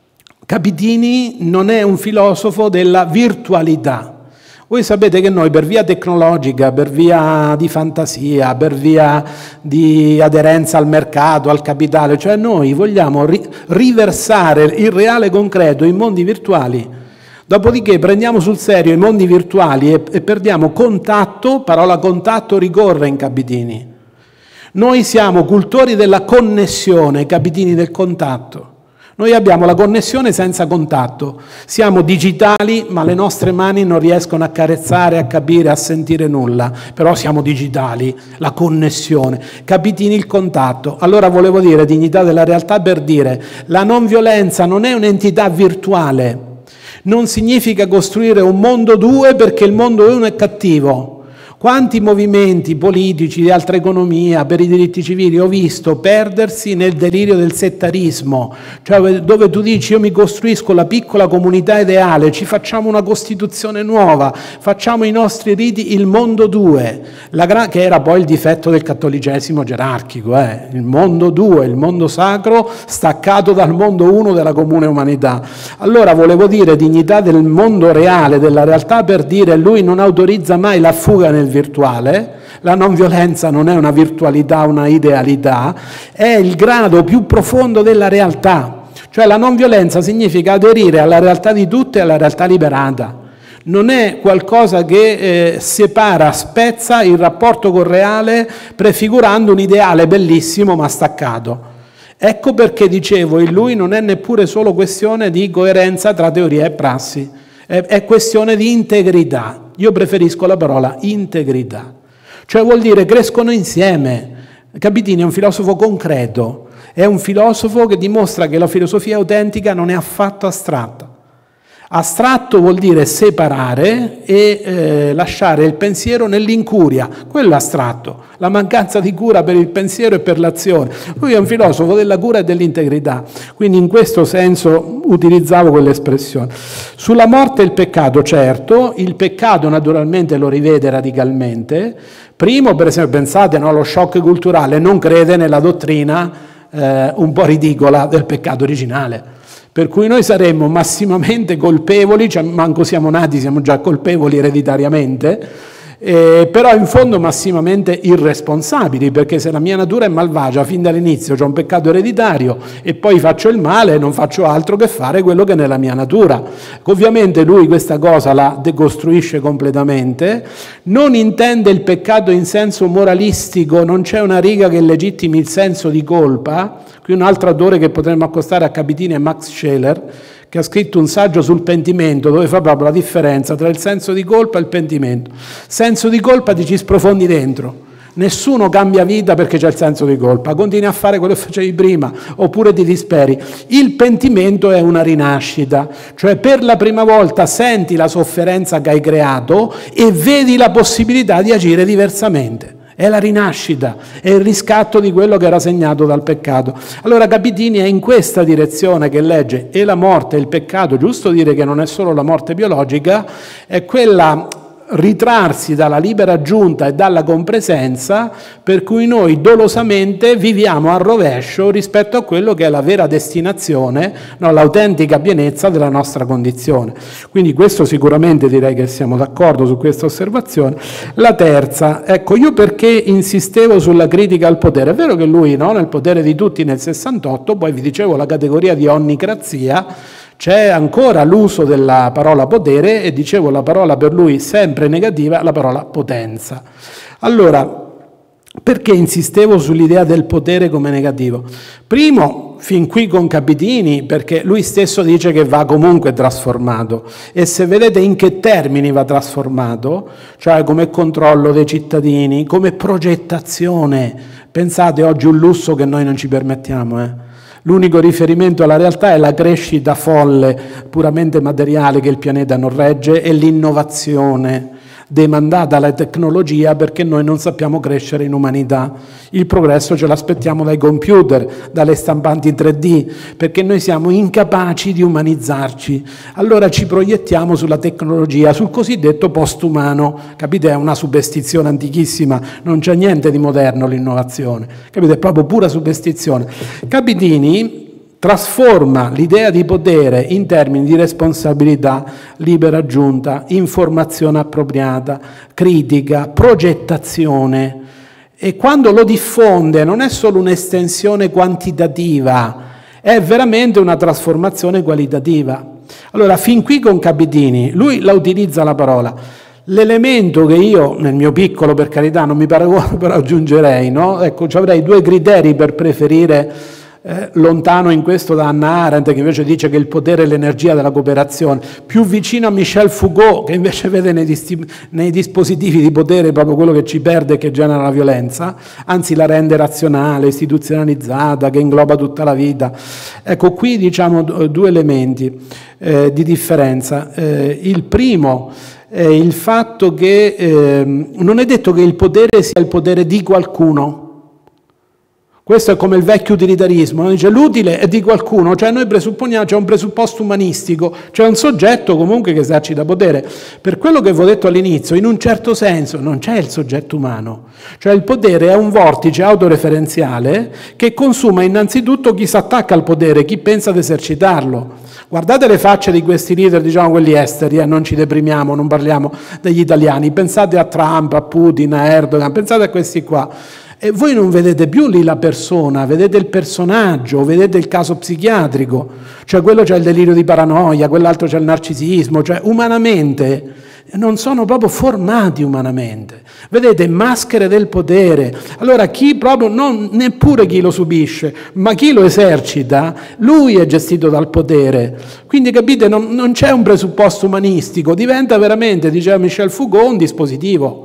Capitini non è un filosofo della virtualità. Voi sapete che noi per via tecnologica, per via di fantasia, per via di aderenza al mercato, al capitale, cioè noi vogliamo ri- riversare il reale concreto in mondi virtuali. Dopodiché prendiamo sul serio i mondi virtuali e, e perdiamo contatto, parola contatto ricorre in Capitini. Noi siamo cultori della connessione, Capitini del contatto. Noi abbiamo la connessione senza contatto, siamo digitali ma le nostre mani non riescono a carezzare, a capire, a sentire nulla, però siamo digitali, la connessione, Capitini il contatto. Allora volevo dire dignità della realtà per dire la non violenza non è un'entità virtuale, non significa costruire un mondo due perché il mondo uno è cattivo. Quanti movimenti politici di altra economia per i diritti civili ho visto perdersi nel delirio del settarismo, cioè dove tu dici io mi costruisco la piccola comunità ideale, ci facciamo una Costituzione nuova, facciamo i nostri riti il mondo due, la gra- che era poi il difetto del cattolicesimo gerarchico, eh? Il mondo due, il mondo sacro staccato dal mondo uno della comune umanità. Allora volevo dire dignità del mondo reale, della realtà, per dire lui non autorizza mai la fuga nel virtuale, la non violenza non è una virtualità, una idealità, è il grado più profondo della realtà, cioè la non violenza significa aderire alla realtà di tutte e alla realtà liberata, non è qualcosa che eh, separa, spezza il rapporto col reale prefigurando un ideale bellissimo ma staccato. Ecco perché dicevo, in lui non è neppure solo questione di coerenza tra teoria e prassi, è, è questione di integrità. Io preferisco la parola integrità, cioè vuol dire crescono insieme. Capitini è un filosofo concreto, è un filosofo che dimostra che la filosofia autentica non è affatto astratta. Astratto vuol dire separare e eh, lasciare il pensiero nell'incuria, quello è astratto, la mancanza di cura per il pensiero e per l'azione. Lui è un filosofo della cura e dell'integrità, quindi in questo senso utilizzavo quell'espressione. Sulla morte e il peccato, certo, il peccato naturalmente lo rivede radicalmente. Primo, per esempio, pensate, no, allo shock culturale, non crede nella dottrina eh, un po' ridicola del peccato originale. Per cui noi saremmo massimamente colpevoli, cioè manco siamo nati, siamo già colpevoli ereditariamente, eh, però in fondo massimamente irresponsabili, perché se la mia natura è malvagia fin dall'inizio, c'è un peccato ereditario e poi faccio il male, non faccio altro che fare quello che è nella mia natura. Ovviamente lui questa cosa la decostruisce completamente, non intende il peccato in senso moralistico, non c'è una riga che legittimi il senso di colpa. Qui un altro autore che potremmo accostare a Capitini è Max Scheler, che ha scritto un saggio sul pentimento, dove fa proprio la differenza tra il senso di colpa e il pentimento. Senso di colpa ti ci sprofondi dentro, nessuno cambia vita perché c'è il senso di colpa, continui a fare quello che facevi prima, oppure ti disperi. Il pentimento è una rinascita, cioè per la prima volta senti la sofferenza che hai creato e vedi la possibilità di agire diversamente. È la rinascita, è il riscatto di quello che era segnato dal peccato. Allora Capitini è in questa direzione che legge e la morte e il peccato, giusto dire che non è solo la morte biologica, è quella ritrarsi dalla libera giunta e dalla compresenza per cui noi dolosamente viviamo a rovescio rispetto a quello che è la vera destinazione, no, l'autentica pienezza della nostra condizione. Quindi questo sicuramente direi che siamo d'accordo su questa osservazione. La terza, ecco, io perché insistevo sulla critica al potere? È vero che lui, no, nel Potere di tutti nel sessantotto, poi vi dicevo la categoria di onnicrazia, c'è ancora l'uso della parola potere e dicevo la parola per lui sempre negativa, la parola potenza. Allora, perché insistevo sull'idea del potere come negativo? Primo, fin qui con Capitini, perché lui stesso dice che va comunque trasformato e se vedete in che termini va trasformato, cioè come controllo dei cittadini, come progettazione, pensate oggi un lusso che noi non ci permettiamo, eh? L'unico riferimento alla realtà è la crescita folle, puramente materiale che il pianeta non regge e l'innovazione demandata alla tecnologia perché noi non sappiamo crescere in umanità. Il progresso ce l'aspettiamo dai computer, dalle stampanti tre D, perché noi siamo incapaci di umanizzarci. Allora ci proiettiamo sulla tecnologia, sul cosiddetto postumano. Capite? È una superstizione antichissima, non c'è niente di moderno l'innovazione. Capite? È proprio pura superstizione. Capitini trasforma l'idea di potere in termini di responsabilità, libera giunta, informazione appropriata, critica, progettazione e quando lo diffonde non è solo un'estensione quantitativa, è veramente una trasformazione qualitativa. Allora, fin qui con Capitini, lui la utilizza la parola. L'elemento che io, nel mio piccolo per carità, non mi paragono, però aggiungerei, no? Ecco, ci avrei due criteri per preferire Eh, lontano in questo da Hannah Arendt, che invece dice che il potere è l'energia della cooperazione, più vicino a Michel Foucault, che invece vede nei, nei dispositivi di potere proprio quello che ci perde e che genera la violenza, anzi la rende razionale, istituzionalizzata, che ingloba tutta la vita. Ecco, qui diciamo due elementi eh, di differenza. Eh, il primo è il fatto che eh, non è detto che il potere sia il potere di qualcuno. Questo è come il vecchio utilitarismo, no? Dice l'utile è di qualcuno, cioè noi presupponiamo, c'è un presupposto umanistico, c'è un soggetto comunque che esercita potere. Per quello che vi ho detto all'inizio, in un certo senso non c'è il soggetto umano, cioè il potere è un vortice autoreferenziale che consuma innanzitutto chi si attacca al potere, chi pensa ad esercitarlo. Guardate le facce di questi leader, diciamo quelli esteri, eh, non ci deprimiamo, non parliamo degli italiani, pensate a Trump, a Putin, a Erdogan, pensate a questi qua. E voi non vedete più lì la persona, vedete il personaggio, vedete il caso psichiatrico, cioè quello c'è il delirio di paranoia, quell'altro c'è il narcisismo, cioè umanamente non sono proprio formati umanamente. Vedete, maschere del potere. Allora chi proprio, non neppure chi lo subisce, ma chi lo esercita, lui è gestito dal potere. Quindi capite, non, non c'è un presupposto umanistico, diventa veramente, diceva Michel Foucault, un dispositivo.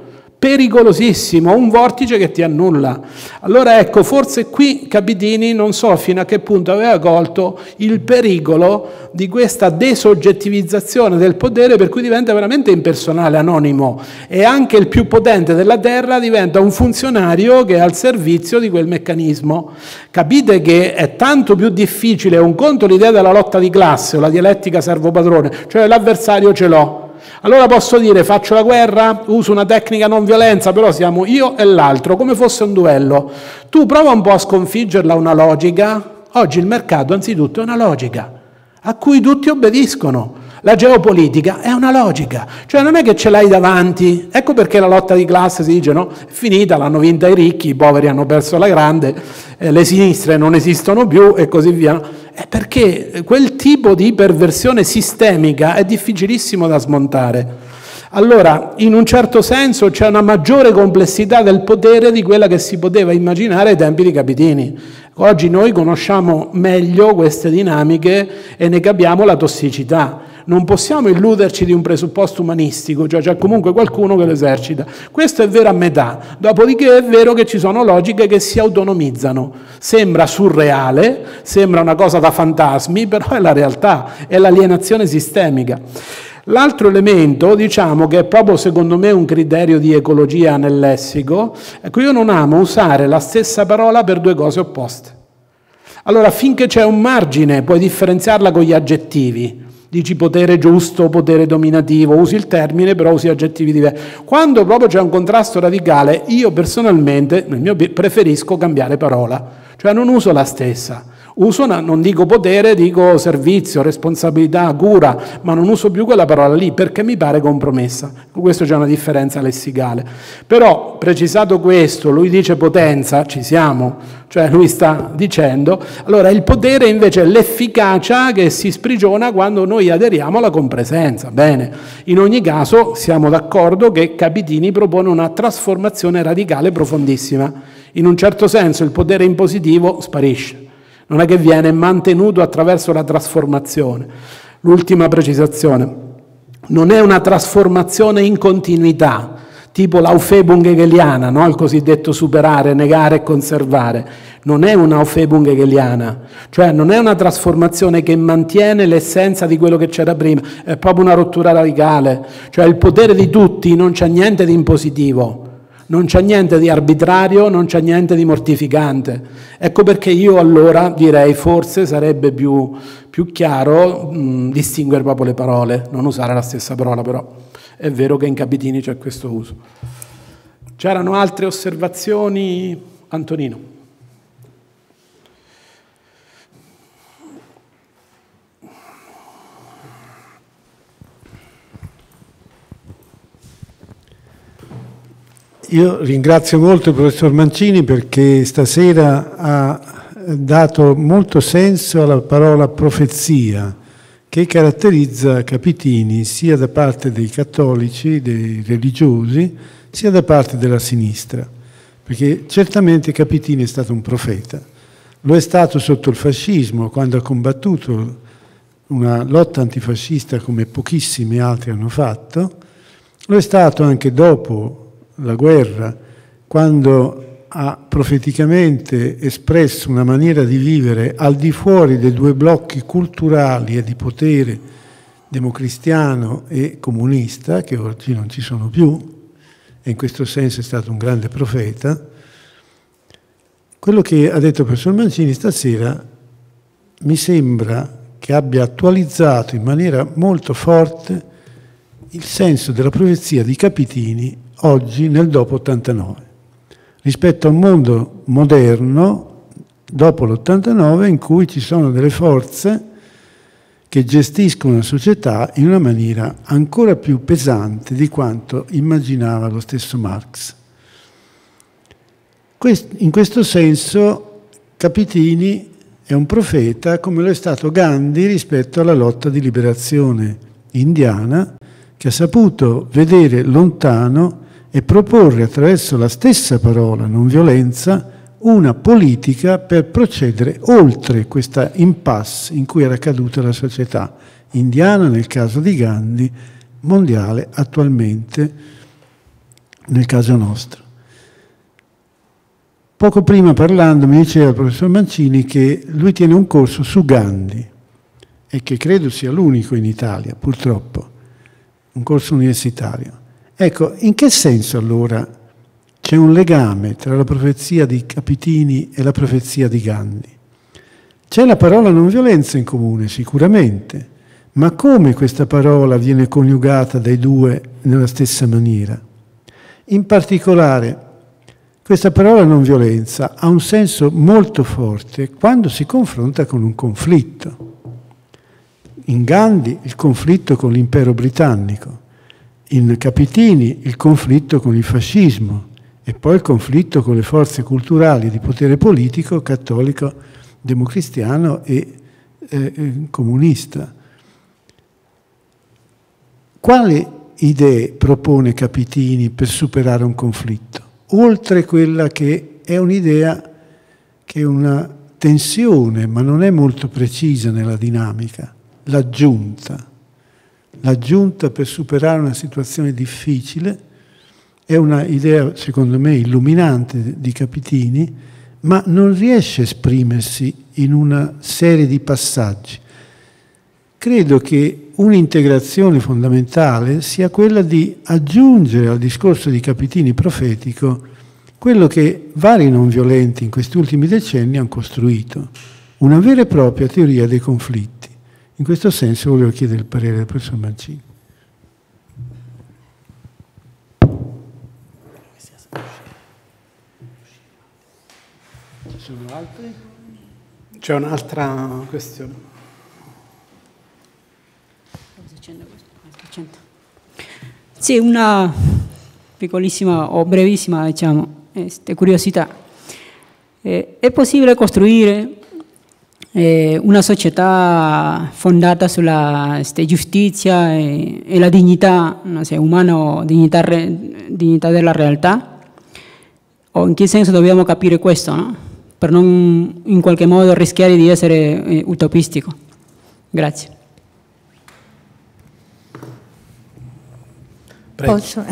pericolosissimo, un vortice che ti annulla. Allora ecco, forse qui Capitini non so fino a che punto aveva colto il pericolo di questa desoggettivizzazione del potere, per cui diventa veramente impersonale, anonimo, e anche il più potente della terra diventa un funzionario che è al servizio di quel meccanismo. Capite che è tanto più difficile, un conto l'idea della lotta di classe o la dialettica servo-padrone, cioè l'avversario ce l'ho. Allora posso dire faccio la guerra, uso una tecnica non violenza, però siamo io e l'altro, come fosse un duello. Tu prova un po' a sconfiggerla una logica. Oggi il mercato anzitutto è una logica a cui tutti obbediscono. La geopolitica è una logica, cioè non è che ce l'hai davanti. Ecco perché la lotta di classe si dice no, è finita, l'hanno vinta i ricchi, i poveri hanno perso la grande, eh, le sinistre non esistono più e così via. È perché quel tipo di perversione sistemica è difficilissimo da smontare. Allora, in un certo senso c'è una maggiore complessità del potere di quella che si poteva immaginare ai tempi di Capitini. Oggi noi conosciamo meglio queste dinamiche e ne capiamo la tossicità. Non possiamo illuderci di un presupposto umanistico, cioè c'è comunque qualcuno che lo esercita. Questo è vero a metà, dopodiché è vero che ci sono logiche che si autonomizzano. Sembra surreale, sembra una cosa da fantasmi, però è la realtà, è l'alienazione sistemica. L'altro elemento, diciamo, che è proprio secondo me un criterio di ecologia nel lessico, ecco, io non amo usare la stessa parola per due cose opposte. Allora, finché c'è un margine, puoi differenziarla con gli aggettivi. Dici potere giusto, potere dominativo, usi il termine, però usi aggettivi diversi. Quando proprio c'è un contrasto radicale, io personalmente, nel mio, preferisco cambiare parola, cioè non uso la stessa. Uso una, non dico potere, dico servizio, responsabilità, cura, ma non uso più quella parola lì perché mi pare compromessa. Con questo c'è una differenza lessicale. Però, precisato questo, lui dice potenza, ci siamo, cioè lui sta dicendo, allora il potere invece è l'efficacia che si sprigiona quando noi aderiamo alla compresenza. Bene, in ogni caso siamo d'accordo che Capitini propone una trasformazione radicale profondissima. In un certo senso il potere impositivo sparisce. Non è che viene mantenuto attraverso la trasformazione. L'ultima precisazione, non è una trasformazione in continuità, tipo l'Aufhebung hegeliana, no? Il cosiddetto superare, negare e conservare. Non è una Aufhebung hegeliana, cioè non è una trasformazione che mantiene l'essenza di quello che c'era prima, è proprio una rottura radicale. Cioè il potere di tutti non c'è niente di impositivo. Non c'è niente di arbitrario, non c'è niente di mortificante. Ecco perché io allora direi forse sarebbe più, più chiaro mh, distinguere proprio le parole, non usare la stessa parola, però è vero che in Capitini c'è questo uso. C'erano altre osservazioni? Antonino. Io ringrazio molto il professor Mancini perché stasera ha dato molto senso alla parola profezia che caratterizza Capitini sia da parte dei cattolici, dei religiosi, sia da parte della sinistra, perché certamente Capitini è stato un profeta. Lo è stato sotto il fascismo, quando ha combattuto una lotta antifascista come pochissimi altri hanno fatto, lo è stato anche dopo la guerra, quando ha profeticamente espresso una maniera di vivere al di fuori dei due blocchi culturali e di potere democristiano e comunista, che oggi non ci sono più, e in questo senso è stato un grande profeta. Quello che ha detto il professor Mancini stasera mi sembra che abbia attualizzato in maniera molto forte il senso della profezia di Capitini oggi nel dopo ottantanove, rispetto a un mondo moderno dopo l'ottantanove in cui ci sono delle forze che gestiscono la società in una maniera ancora più pesante di quanto immaginava lo stesso Marx. In questo senso Capitini è un profeta come lo è stato Gandhi rispetto alla lotta di liberazione indiana, che ha saputo vedere lontano e proporre attraverso la stessa parola, non violenza, una politica per procedere oltre questa impasse in cui era caduta la società indiana nel caso di Gandhi, mondiale attualmente. nel caso nostro. Poco prima parlando mi diceva il professor Mancini che lui tiene un corso su Gandhi e che credo sia l'unico in Italia, purtroppo, un corso universitario. Ecco, in che senso allora c'è un legame tra la profezia di Capitini e la profezia di Gandhi? C'è la parola non violenza in comune, sicuramente, ma come questa parola viene coniugata dai due nella stessa maniera? In particolare, questa parola non violenza ha un senso molto forte quando si confronta con un conflitto. In Gandhi il conflitto con l'impero britannico, in Capitini il conflitto con il fascismo e poi il conflitto con le forze culturali di potere politico cattolico, democristiano e eh, comunista. Quali idee propone Capitini per superare un conflitto? Oltre quella che è un'idea che è una tensione, ma non è molto precisa nella dinamica, l'aggiunta. L'aggiunta per superare una situazione difficile è una idea, secondo me, illuminante di Capitini, ma non riesce a esprimersi in una serie di passaggi. Credo che un'integrazione fondamentale sia quella di aggiungere al discorso di Capitini profetico quello che vari non violenti in questi ultimi decenni hanno costruito, una vera e propria teoria dei conflitti. In questo senso volevo chiedere il parere del professor Mancini. Ci sono altri? C'è un'altra questione. Sì, una piccolissima o brevissima, diciamo, este, curiosità. Eh, è possibile costruire eh, una società fondata sulla este, giustizia e, e la dignità, non so, umana o dignità, re, dignità della realtà? O in che senso dobbiamo capire questo, no? Per non in qualche modo rischiare di essere eh, utopistico. Grazie. Posso?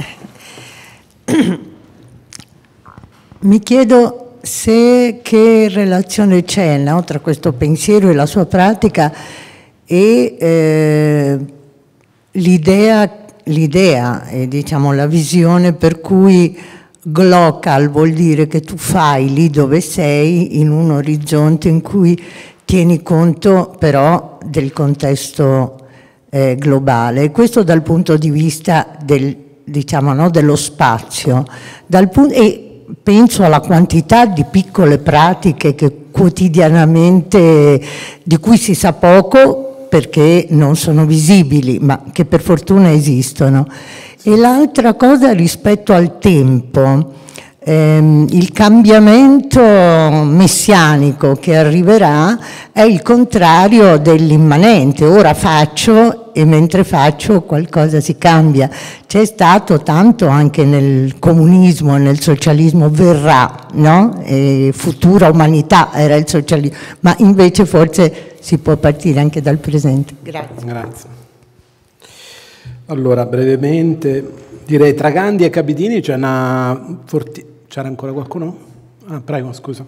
Mi chiedo se che relazione c'è, no, tra questo pensiero e la sua pratica e eh, l'idea, l'idea e diciamo la visione per cui glocal vuol dire che tu fai lì dove sei in un orizzonte in cui tieni conto però del contesto Eh, globale, questo dal punto di vista del, diciamo, no, dello spazio, dal punto, e penso alla quantità di piccole pratiche che quotidianamente, di cui si sa poco perché non sono visibili, ma che per fortuna esistono. E l'altra cosa rispetto al tempo, ehm, il cambiamento messianico che arriverà è il contrario dell'immanente. Ora faccio e mentre faccio qualcosa si cambia. C'è stato tanto anche nel comunismo e nel socialismo, verrà, no? E futura umanità era il socialismo, ma invece forse si può partire anche dal presente. Grazie. Grazie. Allora, brevemente, direi tra Gandhi e Capitini c'è una forti... C'era ancora qualcuno? Ah, prego, scusa.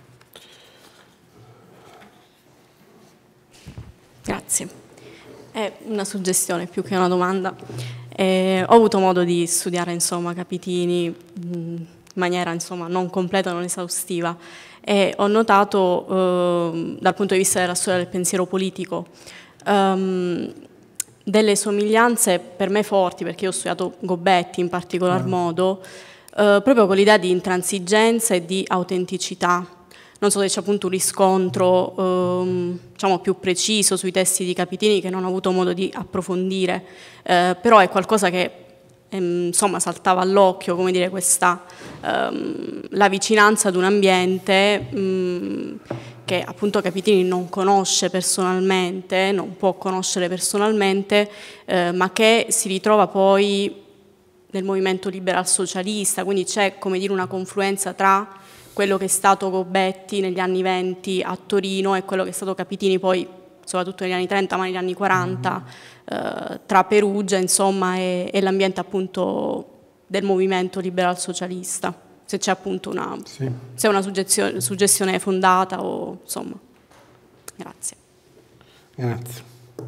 Grazie. È una suggestione più che una domanda. Eh, ho avuto modo di studiare, insomma, Capitini in maniera, insomma, non completa, non esaustiva, e ho notato, eh, dal punto di vista della storia del pensiero politico, ehm, delle somiglianze per me forti, perché io ho studiato Gobetti in particolar ah. modo, eh, proprio con l'idea di intransigenza e di autenticità. Non so se c'è appunto un riscontro ehm, diciamo più preciso sui testi di Capitini che non ho avuto modo di approfondire, eh, però è qualcosa che ehm, insomma saltava all'occhio, come dire, questa ehm, la vicinanza ad un ambiente mh, che appunto Capitini non conosce personalmente, non può conoscere personalmente, eh, ma che si ritrova poi nel movimento liberal socialista, quindi c'è, come dire, una confluenza tra quello che è stato Gobetti negli anni venti a Torino e quello che è stato Capitini poi, soprattutto negli anni trenta, ma negli anni quaranta, eh, tra Perugia, insomma, e, e l'ambiente appunto del movimento liberal socialista, se c'è appunto una, sì. se è una suggestione, suggestione fondata o insomma. Grazie. Grazie.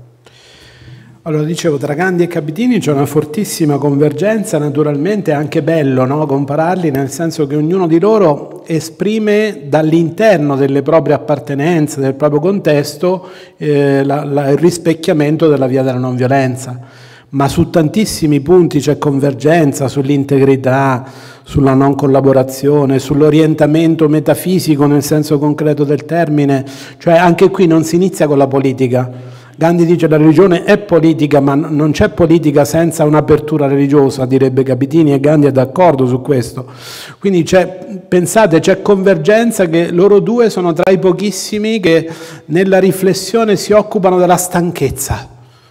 Allora, dicevo, tra Gandhi e Cabitini c'è una fortissima convergenza, naturalmente è anche bello, no, compararli, nel senso che ognuno di loro esprime dall'interno delle proprie appartenenze, del proprio contesto, eh, la, la, il rispecchiamento della via della non violenza. Ma su tantissimi punti c'è convergenza, sull'integrità, sulla non collaborazione, sull'orientamento metafisico nel senso concreto del termine, cioè anche qui non si inizia con la politica. Gandhi dice la religione è politica, ma non c'è politica senza un'apertura religiosa, direbbe Cabitini, e Gandhi è d'accordo su questo. Quindi c'è, pensate, c'è convergenza, che loro due sono tra i pochissimi che nella riflessione si occupano della stanchezza.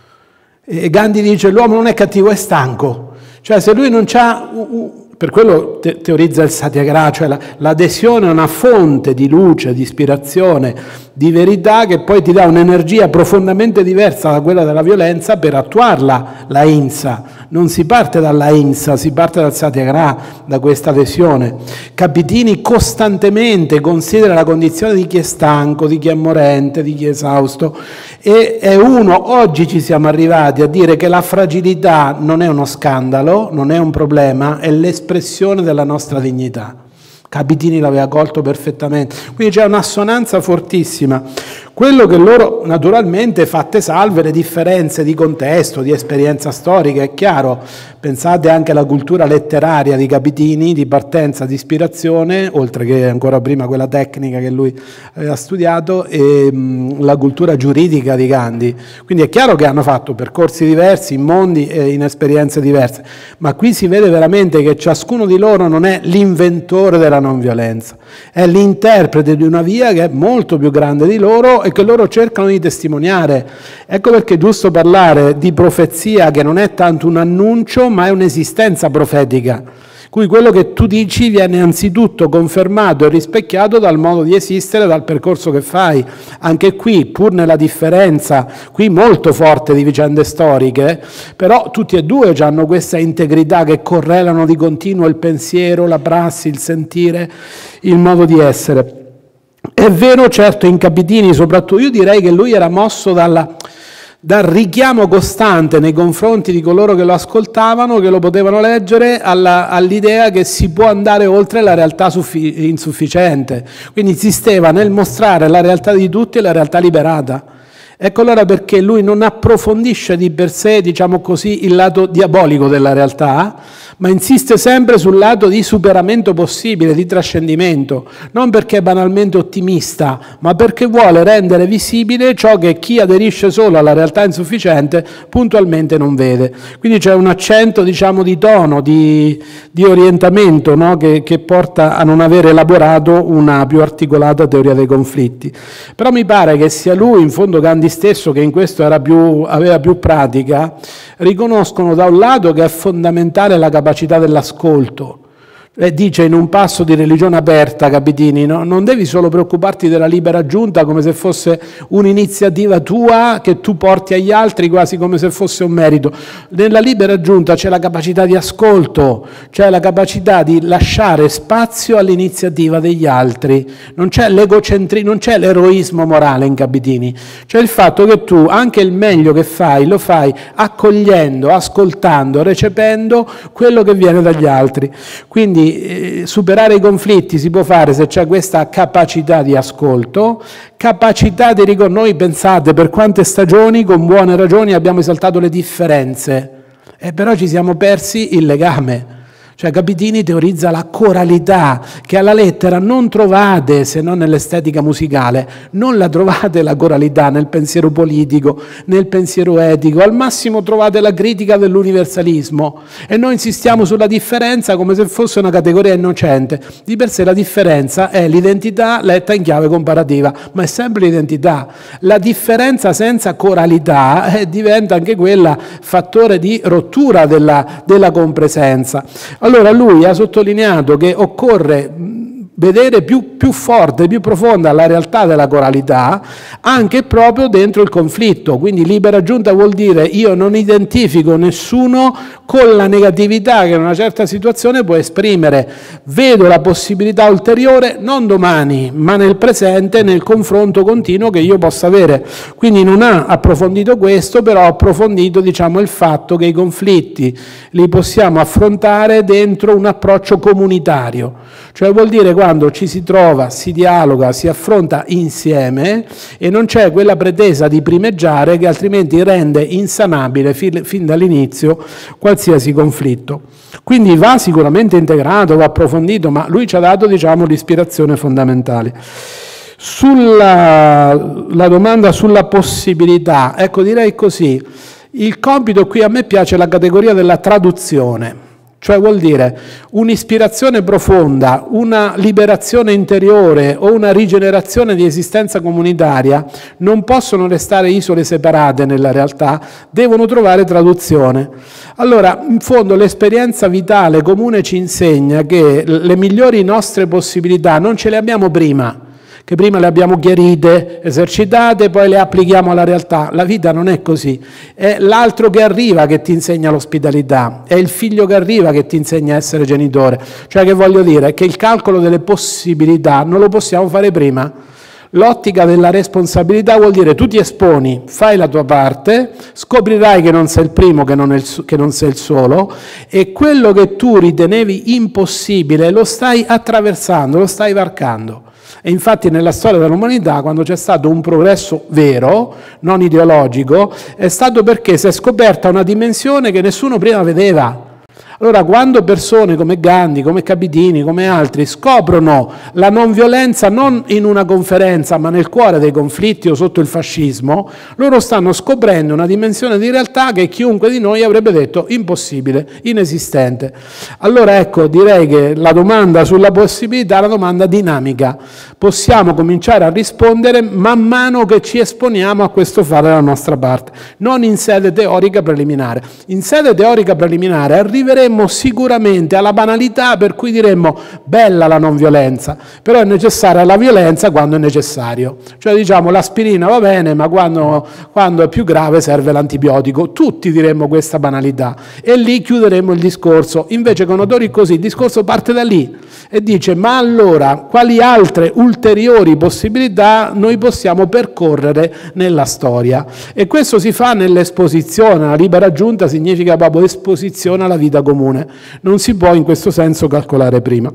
E Gandhi dice l'uomo non è cattivo, è stanco. Cioè se lui non c'ha... Per quello te- teorizza il Satyagraha, cioè l'adesione a una fonte di luce, di ispirazione, di verità che poi ti dà un'energia profondamente diversa da quella della violenza per attuarla, la ahimsa. Non si parte dalla ahimsa, si parte dal Satyagraha, da questa adesione. Cabitini costantemente considera la condizione di chi è stanco, di chi è morente, di chi è esausto, e è uno, oggi ci siamo arrivati a dire che la fragilità non è uno scandalo, non è un problema, è l'espressione della nostra dignità. Cabitini l'aveva colto perfettamente, quindi c'è un'assonanza fortissima. Quello che loro, naturalmente, fatte salve le differenze di contesto, di esperienza storica, è chiaro. Pensate anche alla cultura letteraria di Cabitini, di partenza, di ispirazione, oltre che ancora prima quella tecnica che lui aveva studiato, e mh, la cultura giuridica di Gandhi. Quindi è chiaro che hanno fatto percorsi diversi, in mondi e in esperienze diverse, ma qui si vede veramente che ciascuno di loro non è l'inventore della non violenza, è l'interprete di una via che è molto più grande di loro e che loro cercano di testimoniare. Ecco perché è giusto parlare di profezia, che non è tanto un annuncio ma è un'esistenza profetica, cui quello che tu dici viene anzitutto confermato e rispecchiato dal modo di esistere, dal percorso che fai. Anche qui, pur nella differenza qui molto forte di vicende storiche, però tutti e due hanno questa integrità che correlano di continuo il pensiero, la prassi, il sentire, il modo di essere. È vero, certo, in Cabitini soprattutto, io direi che lui era mosso dalla, dal richiamo costante nei confronti di coloro che lo ascoltavano, che lo potevano leggere, alla, all'idea che si può andare oltre la realtà suffi- insufficiente. Quindi insisteva nel mostrare la realtà di tutti e la realtà liberata. Ecco allora perché lui non approfondisce di per sé, diciamo così, il lato diabolico della realtà, ma insiste sempre sul lato di superamento possibile, di trascendimento, non perché è banalmente ottimista, ma perché vuole rendere visibile ciò che chi aderisce solo alla realtà insufficiente puntualmente non vede. Quindi c'è un accento, diciamo, di tono, di, di orientamento, no? che, che porta a non aver elaborato una più articolata teoria dei conflitti. Però mi pare che sia lui, in fondo Gandhi stesso, che in questo era più, aveva più pratica, riconoscono da un lato che è fondamentale la capacità dell'ascolto. E dice in un passo di Religione aperta, Cabitini, no? Non devi solo preoccuparti della libera giunta come se fosse un'iniziativa tua che tu porti agli altri quasi come se fosse un merito. Nella libera giunta c'è la capacità di ascolto, c'è la capacità di lasciare spazio all'iniziativa degli altri. Non c'è l'egocentrismo, non c'è l'eroismo morale in Cabitini, c'è il fatto che tu anche il meglio che fai lo fai accogliendo, ascoltando, recependo quello che viene dagli altri. Quindi Eh, superare i conflitti si può fare se c'è questa capacità di ascolto, capacità di riconoscere. Noi pensate per quante stagioni con buone ragioni abbiamo esaltato le differenze e però ci siamo persi il legame. Cioè Cabitini teorizza la coralità che alla lettera non trovate se non nell'estetica musicale, non la trovate la coralità nel pensiero politico, nel pensiero etico, al massimo trovate la critica dell'universalismo e noi insistiamo sulla differenza come se fosse una categoria innocente. Di per sé la differenza è l'identità letta in chiave comparativa, ma è sempre l'identità. La differenza senza coralità eh, diventa anche quella fattore di rottura della, della compresenza. Allora lui ha sottolineato che occorre vedere più, più forte, più profonda la realtà della coralità anche proprio dentro il conflitto. Quindi libera giunta vuol dire io non identifico nessuno con la negatività che in una certa situazione può esprimere, vedo la possibilità ulteriore non domani ma nel presente, nel confronto continuo che io possa avere. Quindi non ha approfondito questo, però ha approfondito, diciamo, il fatto che i conflitti li possiamo affrontare dentro un approccio comunitario, cioè vuol dire quando ci si trova, si dialoga, si affronta insieme e non c'è quella pretesa di primeggiare che altrimenti rende insanabile fin, fin dall'inizio qualsiasi conflitto. Quindi va sicuramente integrato, va approfondito, ma lui ci ha dato, diciamo, l'ispirazione fondamentale. Sulla la domanda sulla possibilità, ecco, direi così, il compito qui a me piace la categoria della traduzione. Cioè vuol dire un'ispirazione profonda, una liberazione interiore o una rigenerazione di esistenza comunitaria non possono restare isole separate nella realtà, devono trovare traduzione. Allora, in fondo l'esperienza vitale comune ci insegna che le migliori nostre possibilità non ce le abbiamo prima, che prima le abbiamo chiarite, esercitate, poi le applichiamo alla realtà. La vita non è così, è l'altro che arriva che ti insegna l'ospitalità, è il figlio che arriva che ti insegna a essere genitore. Cioè, che voglio dire, che il calcolo delle possibilità non lo possiamo fare prima. L'ottica della responsabilità vuol dire tu ti esponi, fai la tua parte, scoprirai che non sei il primo, che non, è il, che non sei il solo, e quello che tu ritenevi impossibile lo stai attraversando, lo stai varcando. E infatti nella storia dell'umanità, quando c'è stato un progresso vero, non ideologico, è stato perché si è scoperta una dimensione che nessuno prima vedeva. Allora, quando persone come Gandhi, come Capitini, come altri scoprono la non violenza non in una conferenza ma nel cuore dei conflitti o sotto il fascismo, loro stanno scoprendo una dimensione di realtà che chiunque di noi avrebbe detto impossibile, inesistente. Allora ecco, direi che la domanda sulla possibilità è una domanda dinamica. Possiamo cominciare a rispondere man mano che ci esponiamo a questo fare la nostra parte, non in sede teorica preliminare. In sede teorica preliminare arriveremo sicuramente alla banalità per cui diremmo bella la non violenza, però è necessaria la violenza quando è necessario. Cioè diciamo l'aspirina va bene, ma quando, quando è più grave serve l'antibiotico. Tutti diremmo questa banalità e lì chiuderemo il discorso. Invece con odori così il discorso parte da lì e dice ma allora quali altre ulteriori possibilità noi possiamo percorrere nella storia? E questo si fa nell'esposizione. La libera giunta significa proprio esposizione alla vita comune. Non si può in questo senso calcolare prima.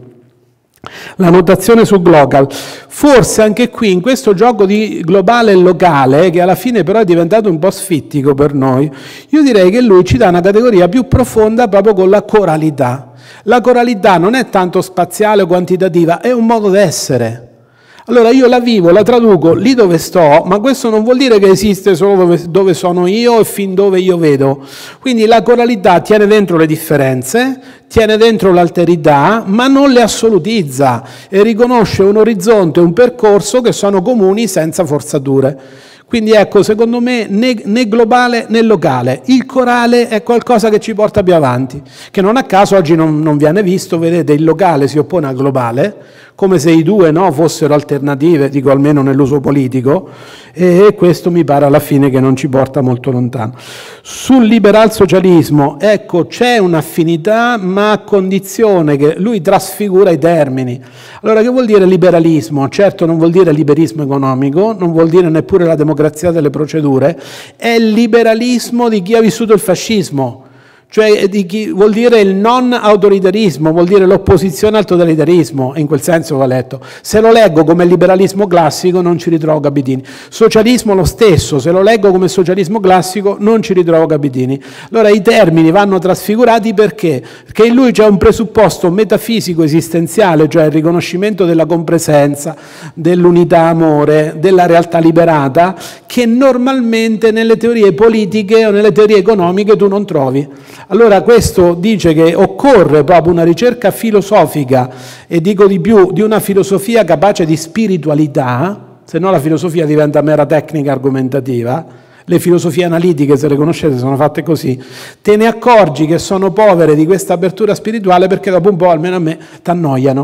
La notazione su global, forse anche qui in questo gioco di globale e locale, che alla fine però è diventato un po' sfittico per noi, io direi che lui ci dà una categoria più profonda proprio con la coralità. La coralità non è tanto spaziale o quantitativa, è un modo d'essere. Allora io la vivo, la traduco lì dove sto, ma questo non vuol dire che esiste solo dove, dove sono io e fin dove io vedo. Quindi la coralità tiene dentro le differenze, tiene dentro l'alterità, ma non le assolutizza e riconosce un orizzonte, un percorso che sono comuni senza forzature. Quindi ecco, secondo me né, né globale né locale, il corale è qualcosa che ci porta più avanti, che non a caso oggi non, non viene visto, vedete il locale si oppone al globale, come se i due no, fossero alternative, dico almeno nell'uso politico, e questo mi pare alla fine che non ci porta molto lontano. Sul liberal socialismo, ecco, c'è un'affinità, ma a condizione che lui trasfigura i termini. Allora, che vuol dire liberalismo? Certo non vuol dire liberismo economico, non vuol dire neppure la democrazia delle procedure, è il liberalismo di chi ha vissuto il fascismo. Cioè di chi, vuol dire il non autoritarismo, vuol dire l'opposizione al totalitarismo, in quel senso va letto. Se lo leggo come liberalismo classico non ci ritrovo Capitini. Socialismo lo stesso, se lo leggo come socialismo classico non ci ritrovo Capitini. Allora i termini vanno trasfigurati perché? Perché in lui c'è un presupposto metafisico esistenziale, cioè il riconoscimento della compresenza, dell'unità amore, della realtà liberata, che normalmente nelle teorie politiche o nelle teorie economiche tu non trovi. Allora questo dice che occorre proprio una ricerca filosofica e dico di più, di una filosofia capace di spiritualità, se no la filosofia diventa mera tecnica argomentativa. Le filosofie analitiche, se le conoscete, sono fatte così. Te ne accorgi che sono povere di questa apertura spirituale perché dopo un po', almeno a me, t'annoiano.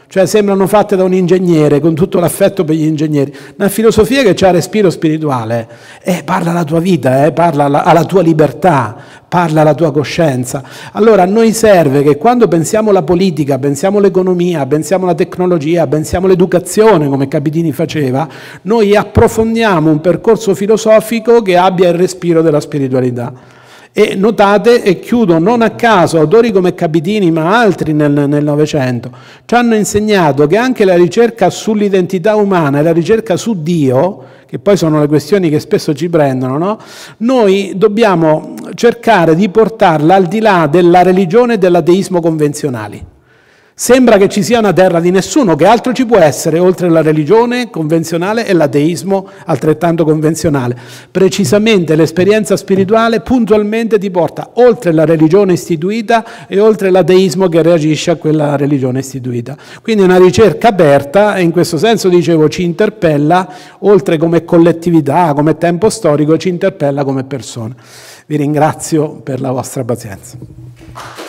cioè sembrano fatte da un ingegnere, con tutto l'affetto per gli ingegneri. Una filosofia che ha respiro spirituale, eh, parla alla tua vita, eh, parla alla, alla tua libertà, parla alla tua coscienza. Allora a noi serve che quando pensiamo la politica, pensiamo l'economia, pensiamo la tecnologia, pensiamo l'educazione, come Capitini faceva, noi approfondiamo un percorso filosofico che abbia il respiro della spiritualità. E notate, e chiudo, non a caso autori come Capitini, ma altri nel Novecento, ci hanno insegnato che anche la ricerca sull'identità umana e la ricerca su Dio, che poi sono le questioni che spesso ci prendono, no? Noi dobbiamo cercare di portarla al di là della religione e dell'ateismo convenzionali. Sembra che ci sia una terra di nessuno, che altro ci può essere oltre la religione convenzionale e l'ateismo altrettanto convenzionale. Precisamente l'esperienza spirituale puntualmente ti porta oltre la religione istituita e oltre l'ateismo che reagisce a quella religione istituita. Quindi è una ricerca aperta e in questo senso, dicevo, ci interpella, oltre come collettività, come tempo storico, ci interpella come persone. Vi ringrazio per la vostra pazienza.